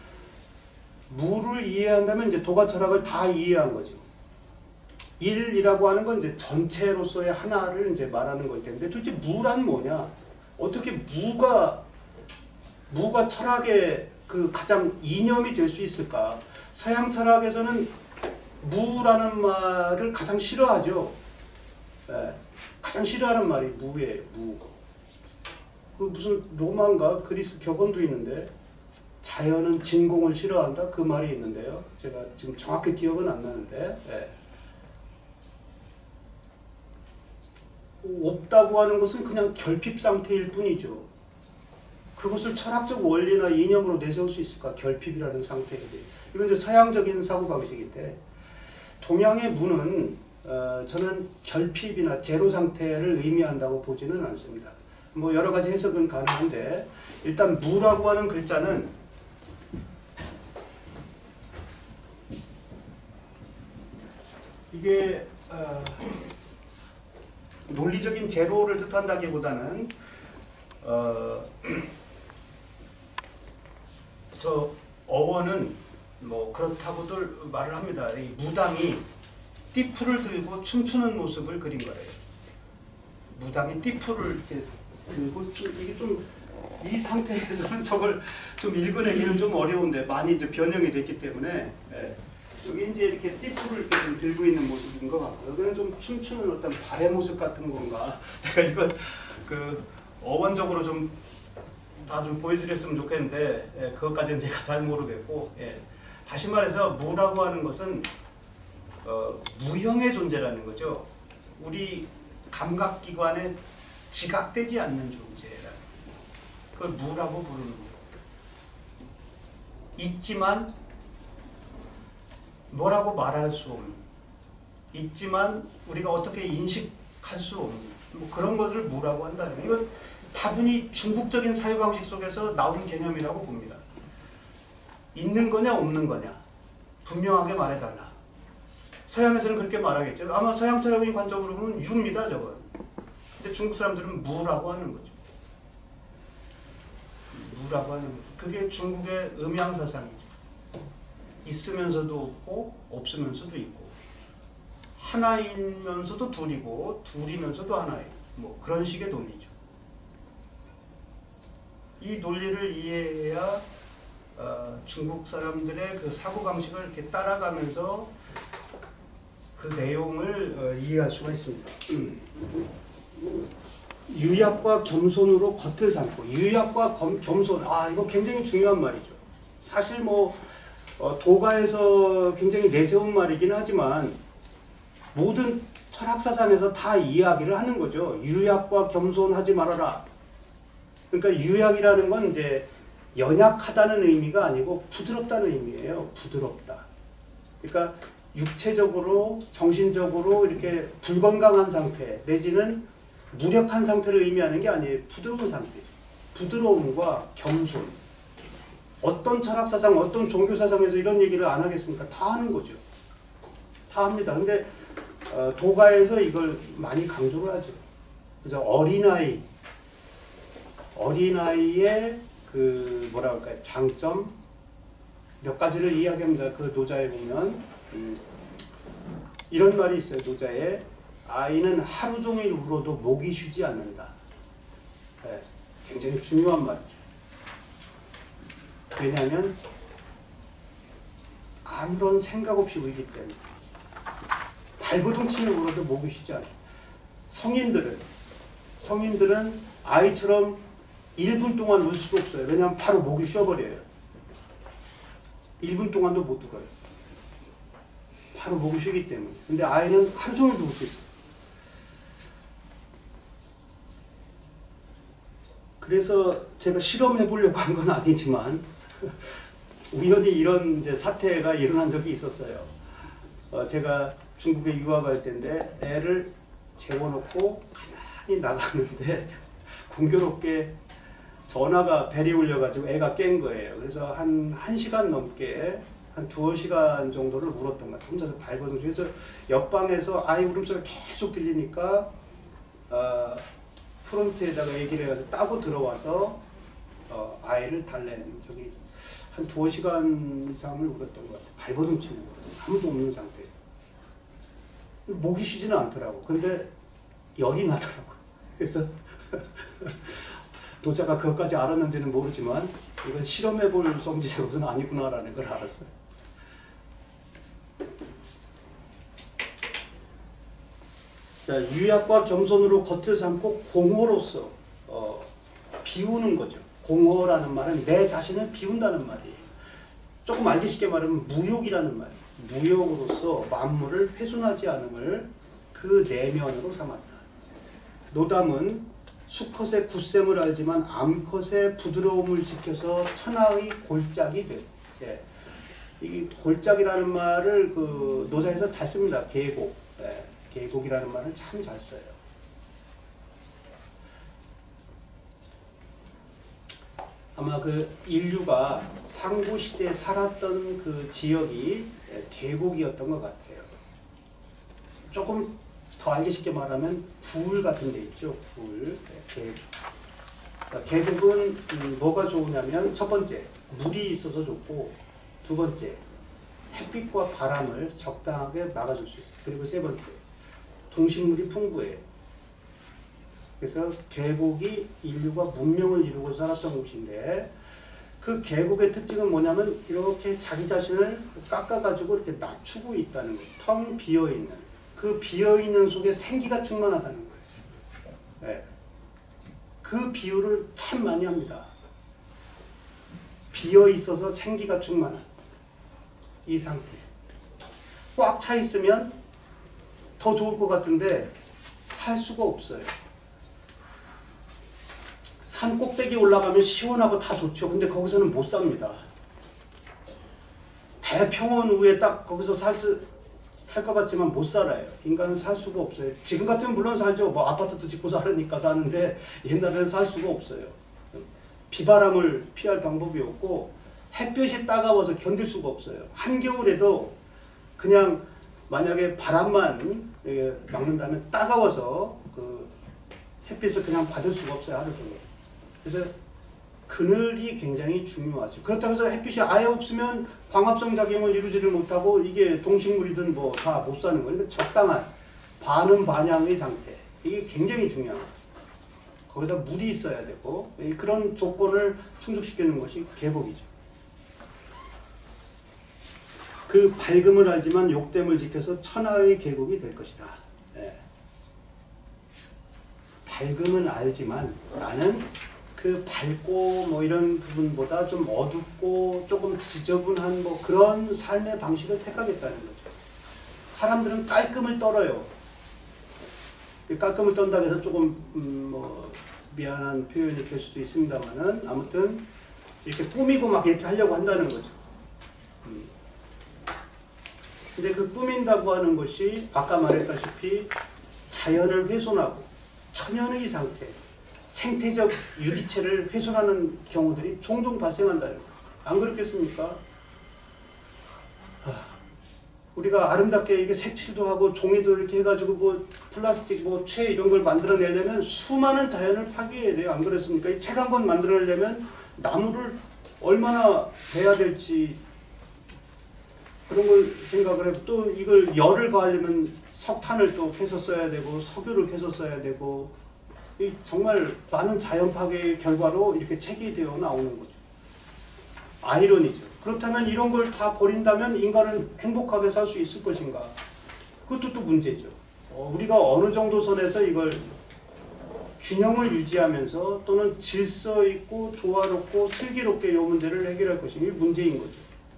무를 이해한다면 이제 도가 철학을 다 이해한 거죠. 일이라고 하는 건 이제 전체로서의 하나를 이제 말하는 걸 텐데 도대체 무란 뭐냐? 어떻게 무가 무가 철학의 그 가장 이념이 될 수 있을까? 서양 철학에서는 무라는 말을 가장 싫어하죠. 예, 가장 싫어하는 말이 무예요. 무. 그 무슨 로마인가 그리스 격언도 있는데 자연은 진공을 싫어한다 그 말이 있는데요. 제가 지금 정확히 기억은 안 나는데 예. 없다고 하는 것은 그냥 결핍 상태일 뿐이죠. 그것을 철학적 원리나 이념으로 내세울 수 있을까? 결핍이라는 상태에 대해. 이건 이제 서양적인 사고방식인데 동양의 무는 어, 저는 결핍이나 제로 상태를 의미한다고 보지는 않습니다. 뭐 여러 가지 해석은 가능한데 일단 무라고 하는 글자는 이게 어, 논리적인 제로를 뜻한다기보다는 어, 저 어원은 뭐 그렇다고들 말을 합니다. 이 무당이 띠풀을 들고 춤추는 모습을 그린 거예요. 무당이 띠풀을 이렇게 들고 이게 좀 이 상태에서는 저걸 좀 읽어내기는 좀 어려운데 많이 이제 변형이 됐기 때문에 예. 여기 이제 이렇게 띠풀을 이렇게 좀 들고 있는 모습인 것 같고요. 여기는 좀 춤추는 어떤 발의 모습 같은 건가? 내가 이걸 그 어원적으로 좀 다 좀 보여드렸으면 좋겠는데 예, 그것까지는 제가 잘 모르겠고 예. 다시 말해서 무라고 하는 것은 어, 무형의 존재라는 거죠. 우리 감각기관에 지각되지 않는 존재라는 그걸 무라고 부르는 거예요. 있지만 뭐라고 말할 수 없는, 있지만 우리가 어떻게 인식할 수 없는 뭐 그런 것을 무라고 한다는 거예요. 이건 다분히 중국적인 사유방식 속에서 나온 개념이라고 봅니다. 있는 거냐 없는 거냐 분명하게 말해달라. 서양에서는 그렇게 말하겠죠. 아마 서양 철학의 관점으로 보면 유입니다, 저건. 근데 중국 사람들은 무라고 하는 거죠. 무라고 하는 거죠. 그게 중국의 음양사상이죠. 있으면서도 없고 없으면서도 있고 하나이면서도 둘이고 둘이면서도 하나이고 뭐 그런 식의 논리죠. 이 논리를 이해해야 어, 중국 사람들의 그 사고방식을 이렇게 따라가면서 그 내용을 어, 이해할 수가 있습니다. 유약과 겸손으로 겉을 삼고, 유약과 겸, 겸손, 아 이거 굉장히 중요한 말이죠. 사실 뭐 어, 도가에서 굉장히 내세운 말이긴 하지만 모든 철학사상에서 다 이야기를 하는 거죠. 유약과 겸손하지 말아라. 그러니까 유약이라는 건 이제 연약하다는 의미가 아니고 부드럽다는 의미예요. 부드럽다. 그러니까 육체적으로, 정신적으로 이렇게 불건강한 상태 내지는 무력한 상태를 의미하는 게 아니에요. 부드러운 상태. 부드러움과 겸손. 어떤 철학사상, 어떤 종교사상에서 이런 얘기를 안 하겠습니까? 다 하는 거죠. 다 합니다. 근데 어, 도가에서 이걸 많이 강조를 하죠. 그래서 어린아이, 어린아이의 그 뭐라 할까요? 장점 몇 가지를 이야기합니다. 그 노자에 보면 음, 이런 말이 있어요. 노자에 아이는 하루 종일 울어도 목이 쉬지 않는다. 네, 굉장히 중요한 말이죠. 왜냐하면 아무런 생각 없이 울기 때문에 발버둥 치며 울어도 목이 쉬지 않아요. 성인들은 성인들은 아이처럼 일 분 동안 울 수도 없어요. 왜냐하면 바로 목이 쉬어버려요. 일 분 동안도 못 울어요. 바로 목이 쉬기 때문에. 근데 아이는 하루 종일도 울 수 있어요. 그래서 제가 실험해 보려고 한 건 아니지만 우연히 이런 이제 사태가 일어난 적이 있었어요. 어, 제가 중국에 유학할 때인데 애를 재워놓고 가만히 나가는데 공교롭게 전화가 벨이 울려가지고 애가 깬 거예요. 그래서 한, 한 시간 넘게 한 두어 시간 정도를 울었던 것 같아요. 혼자서 발버둥. 그래서 옆방에서 아이 울음소리가 계속 들리니까 어, 프론트에다가 얘기를 해가지고 따고 들어와서 어, 아이를 달랜 적이 한 두어 시간 이상을 울었던 것 같아요. 발버둥 치는 거거든요. 아무도 없는 상태. 목이 쉬지는 않더라고. 근데 열이 나더라고요. 그래서 도자가 그것까지 알았는지는 모르지만 이건 실험해볼 성질의 것은 아니구나라는 걸 알았어요. 자, 유약과 겸손으로 겉을 삼고 공허로서 어, 비우는 거죠. 공허라는 말은 내 자신을 비운다는 말이에요. 조금 알기 쉽게 말하면 무욕이라는 말이에요. 무욕으로서 만물을 훼손하지 않음을 그 내면으로 삼았다. 노담은 수컷의 굳셈을 알지만 암컷의 부드러움을 지켜서 천하의 골짜기 되고, 예. 이 골짜기라는 말을 그 노자에서 잘 씁니다. 계곡, 예. 계곡이라는 말을 참 잘 써요. 아마 그 인류가 상고 시대에 살았던 그 지역이 계곡이었던 것 같아요. 조금 더 알기 쉽게 말하면 굴 같은 데 있죠. 굴. 계곡. 계곡은 음, 뭐가 좋으냐면 첫 번째 물이 있어서 좋고, 두 번째 햇빛과 바람을 적당하게 막아줄 수 있어요. 그리고 세 번째 동식물이 풍부해요. 그래서 계곡이 인류가 문명을 이루고 살았던 곳인데, 그 계곡의 특징은 뭐냐면 이렇게 자기 자신을 깎아가지고 이렇게 낮추고 있다는 거예요. 텅 비어있는. 그 비어있는 속에 생기가 충만하다는 거예요. 네. 그 비유를 참 많이 합니다. 비어있어서 생기가 충만한 이 상태. 꽉 차 있으면 더 좋을 것 같은데 살 수가 없어요. 산 꼭대기 올라가면 시원하고 다 좋죠. 근데 거기서는 못 삽니다. 대평원 위에 딱 거기서 살 수, 살 것 같지만 못 살아요. 인간은 살 수가 없어요. 지금 같으면 물론 살죠. 뭐 아파트도 짓고 살으니까 사는데 옛날에는 살 수가 없어요. 비바람을 피할 방법이 없고 햇볕이 따가워서 견딜 수가 없어요. 한겨울에도 그냥 만약에 바람만 막는다면 따가워서 그 햇빛을 그냥 받을 수가 없어요. 하루 종일. 그래서 그늘이 굉장히 중요하죠. 그렇다고 해서 햇빛이 아예 없으면 광합성 작용을 이루지를 못하고 이게 동식물이든 뭐 다 못 사는 거예요. 그러니까 적당한 반음 반향의 상태. 이게 굉장히 중요합니다. 거기다 물이 있어야 되고 그런 조건을 충족시키는 것이 계곡이죠. 그 밝음을 알지만 욕됨을 지켜서 천하의 계곡이 될 것이다. 예. 밝음은 알지만 나는 그 밝고 뭐 이런 부분보다 좀 어둡고 조금 지저분한 뭐 그런 삶의 방식을 택하겠다는 거죠. 사람들은 깔끔을 떨어요. 깔끔을 떤다고 해서 조금 음 뭐 미안한 표현이 될 수도 있습니다만은 아무튼 이렇게 꾸미고 막 이렇게 하려고 한다는 거죠. 음. 근데 그 꾸민다고 하는 것이 아까 말했다시피 자연을 훼손하고 천연의 상태, 생태적 유기체를 훼손하는 경우들이 종종 발생한다는 거예요. 안 그렇겠습니까? 우리가 아름답게 이게 색칠도 하고 종이도 이렇게 해가지고 뭐 플라스틱 뭐 체 이런 걸 만들어내려면 수많은 자연을 파괴해야 돼요. 안 그렇습니까? 이 책 한 권 만들어내려면 나무를 얼마나 베야 될지 그런 걸 생각을 해고 또 이걸 열을 가하려면 석탄을 또 캐서 써야 되고 석유를 캐서 써야 되고 이 정말 많은 자연 파괴의 결과로 이렇게 책이 되어 나오는 거죠. 아이러니죠. 그렇다면 이런 걸 다 버린다면 인간은 행복하게 살 수 있을 것인가? 그것도 또 문제죠. 어, 우리가 어느 정도 선에서 이걸 균형을 유지하면서 또는 질서 있고 조화롭고 슬기롭게 이 문제를 해결할 것인지 문제인 거죠.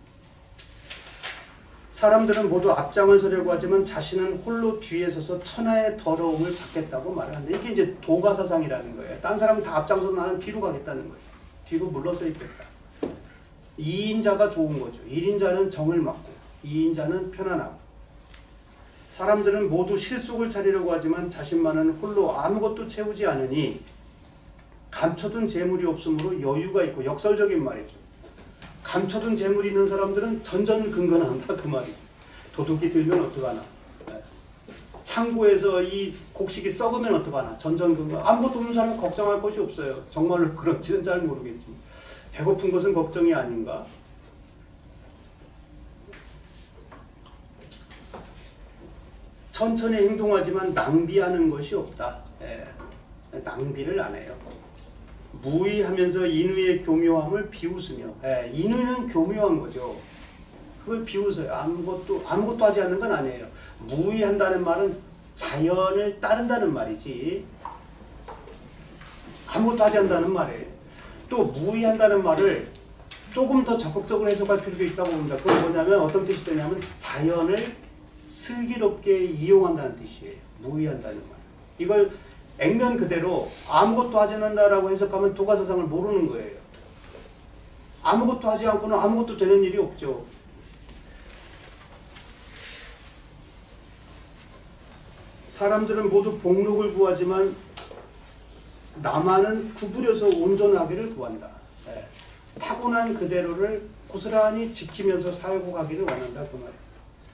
사람들은 모두 앞장을 서려고 하지만 자신은 홀로 뒤에 서서 천하의 더러움을 받겠다고 말하는데 이게 이제 도가사상이라는 거예요. 딴 사람은 다 앞장서 나는 뒤로 가겠다는 거예요. 뒤로 물러서 있겠다. 이인자가 좋은 거죠. 일인자는 정을 맡고 이인자는 편안하고 사람들은 모두 실속을 차리려고 하지만 자신만은 홀로 아무것도 채우지 않으니 감춰둔 재물이 없으므로 여유가 있고 역설적인 말이죠. 감춰둔 재물이 있는 사람들은 전전긍긍한다 그 말이죠. 도둑이 들면 어떡하나. 창고에서 이 곡식이 썩으면 어떡하나. 전전긍긍. 아무것도 없는 사람은 걱정할 것이 없어요. 정말로 그런지는 잘 모르겠지만. 배고픈 것은 걱정이 아닌가? 천천히 행동하지만 낭비하는 것이 없다. 예, 낭비를 안 해요. 무의하면서 인의의 교묘함을 비웃으며 예, 인의는 교묘한 거죠. 그걸 비웃어요. 아무것도 아무것도 하지 않는 건 아니에요. 무의한다는 말은 자연을 따른다는 말이지 아무것도 하지 않는다는 말이에요. 또 무의한다는 말을 조금 더 적극적으로 해석할 필요도 있다고 봅니다. 그건 뭐냐면 어떤 뜻이 되냐면 자연을 슬기롭게 이용한다는 뜻이에요. 무의한다는 말. 이걸 액면 그대로 아무것도 하지 않는다라고 해석하면 도가사상을 모르는 거예요. 아무것도 하지 않고는 아무것도 되는 일이 없죠. 사람들은 모두 복록을 구하지만 나만은 구부려서 온전하기를 구한다. 예. 타고난 그대로를 고스란히 지키면서 살고 가기를 원한다 그 말이에요.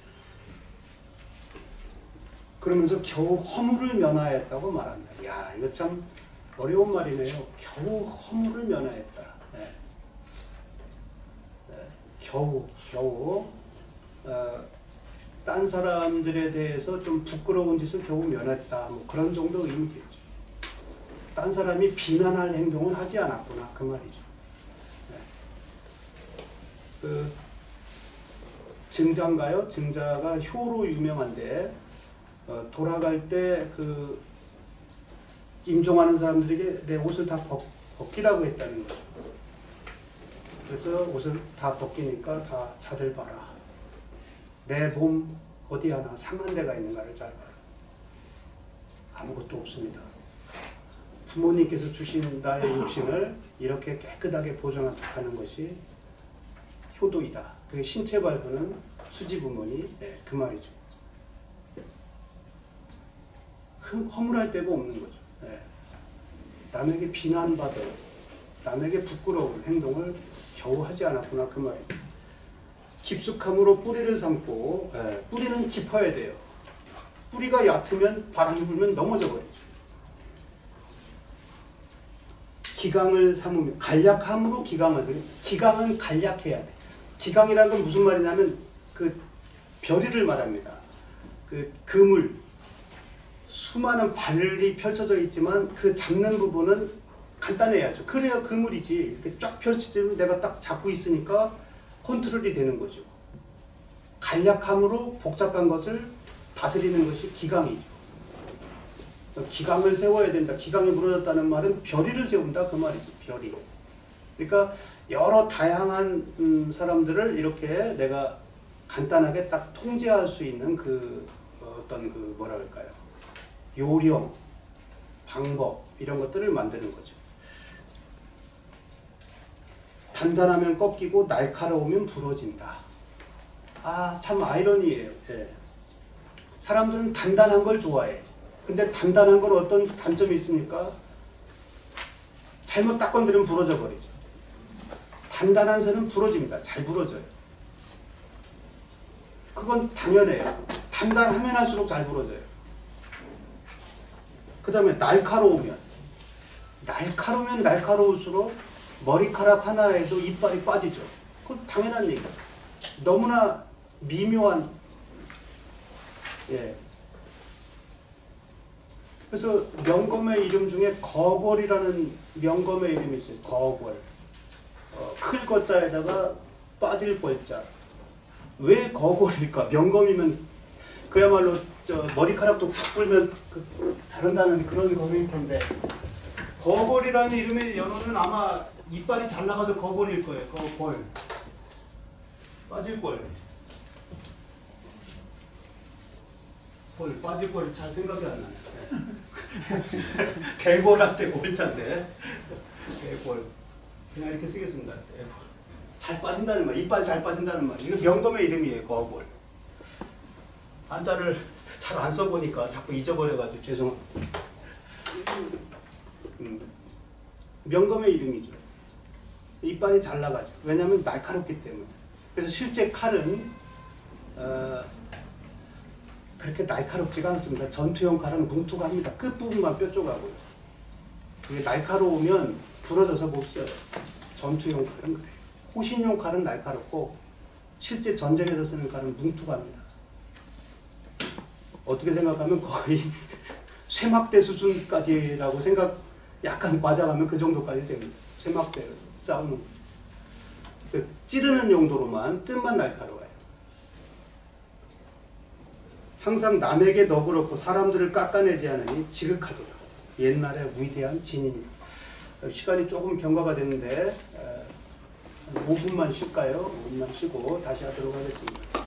그러면서 겨우 허물을 면하였다고 말한다. 야 이거 참 어려운 말이네요. 겨우 허물을 면하였다. 예. 예. 겨우 겨우 어, 딴 사람들에 대해서 좀 부끄러운 짓을 겨우 면했다. 뭐 그런 정도 의미겠죠. 딴 사람이 비난할 행동은 하지 않았구나 그 말이죠. 네. 그 증자인가요? 증자가 효로 유명한데 어, 돌아갈 때 그 임종하는 사람들에게 내 옷을 다 벗, 벗기라고 했다는 거죠. 그래서 옷을 다 벗기니까 다 자들 봐라. 내 몸 어디 하나 상한 데가 있는가를 잘 봐라. 아무것도 없습니다. 부모님께서 주신 나의 육신을 이렇게 깨끗하게 보존하는 것이 효도이다. 그 신체 발부는 수지부모니 네, 그 말이죠. 허물할 데가 없는 거죠. 네. 남에게 비난받을, 남에게 부끄러운 행동을 겨우 하지 않았구나 그 말이죠. 깊숙함으로 뿌리를 삼고 네, 뿌리는 깊어야 돼요. 뿌리가 얕으면 바람이 불면 넘어져 버리죠. 기강을 삼으면 간략함으로 기강을 기강은 간략해야 돼. 기강이라는 건 무슨 말이냐면 그 별이를 말합니다. 그 그물 수많은 발이 펼쳐져 있지만 그 잡는 부분은 간단해야죠. 그래야 그물이지. 이렇게 쫙 펼치면 내가 딱 잡고 있으니까 컨트롤이 되는 거죠. 간략함으로 복잡한 것을 다스리는 것이 기강이죠. 기강을 세워야 된다. 기강이 무너졌다는 말은 별이를 세운다 그 말이지. 별이. 그러니까 여러 다양한 음, 사람들을 이렇게 내가 간단하게 딱 통제할 수 있는 그 어떤 그 뭐라 할까요? 요령, 방법 이런 것들을 만드는 거죠. 단단하면 꺾이고 날카로우면 부러진다. 아, 참 아이러니예요. 네. 사람들은 단단한 걸 좋아해. 근데 단단한 건 어떤 단점이 있습니까? 잘못 딱 건드리면 부러져 버리죠. 단단한 선은 부러집니다. 잘 부러져요. 그건 당연해요. 단단하면 할수록 잘 부러져요. 그 다음에 날카로우면 날카로우면 날카로울수록 머리카락 하나에도 이빨이 빠지죠. 그건 당연한 얘기예요. 너무나 미묘한 예. 그래서 명검의 이름 중에 거궐이라는 명검의 이름이 있어요. 거궐. 어, 클 거자에다가 빠질 꼴자. 왜 거궐일까? 명검이면 그야말로 저 머리카락도 훅 불면 그, 자른다는 그런 검일 텐데 거궐이라는 이름의 연어는 아마 이빨이 잘 나가서 거궐일 거예요. 거궐. 빠질 꼴. 꼴, 빠질 꼴 잘 생각이 안 나네. 개골할 때 골자인데 개골 그냥 이렇게 쓰겠습니다. 개골. 잘 빠진다는 말, 이빨 잘 빠진다는 말. 이거 명검의 이름이에요. 거골. 한자를 잘 안 써보니까 자꾸 잊어버려가지고 죄송합니다. 음, 명검의 이름이죠. 이빨이 잘 나가죠. 왜냐하면 날카롭기 때문에. 그래서 실제 칼은 어, 그렇게 날카롭지가 않습니다. 전투용 칼은 뭉툭합니다. 끝부분만 뾰족하고요. 그게 날카로우면 부러져서 못 써요. 전투용 칼은 그래요. 호신용 칼은 날카롭고 실제 전쟁에서 쓰는 칼은 뭉툭합니다. 어떻게 생각하면 거의 쇠막대 수준까지라고 생각, 약간 과장하면 그 정도까지 됩니다. 쇠막대로 싸우는 거죠. 그 찌르는 용도로만 끝만 날카로워요. 항상 남에게 너그럽고 사람들을 깎아내지 않으니 지극하도다. 옛날에 위대한 진인이다. 시간이 조금 경과가 됐는데 오 분만 쉴까요? 오 분만 쉬고 다시 하도록 하겠습니다.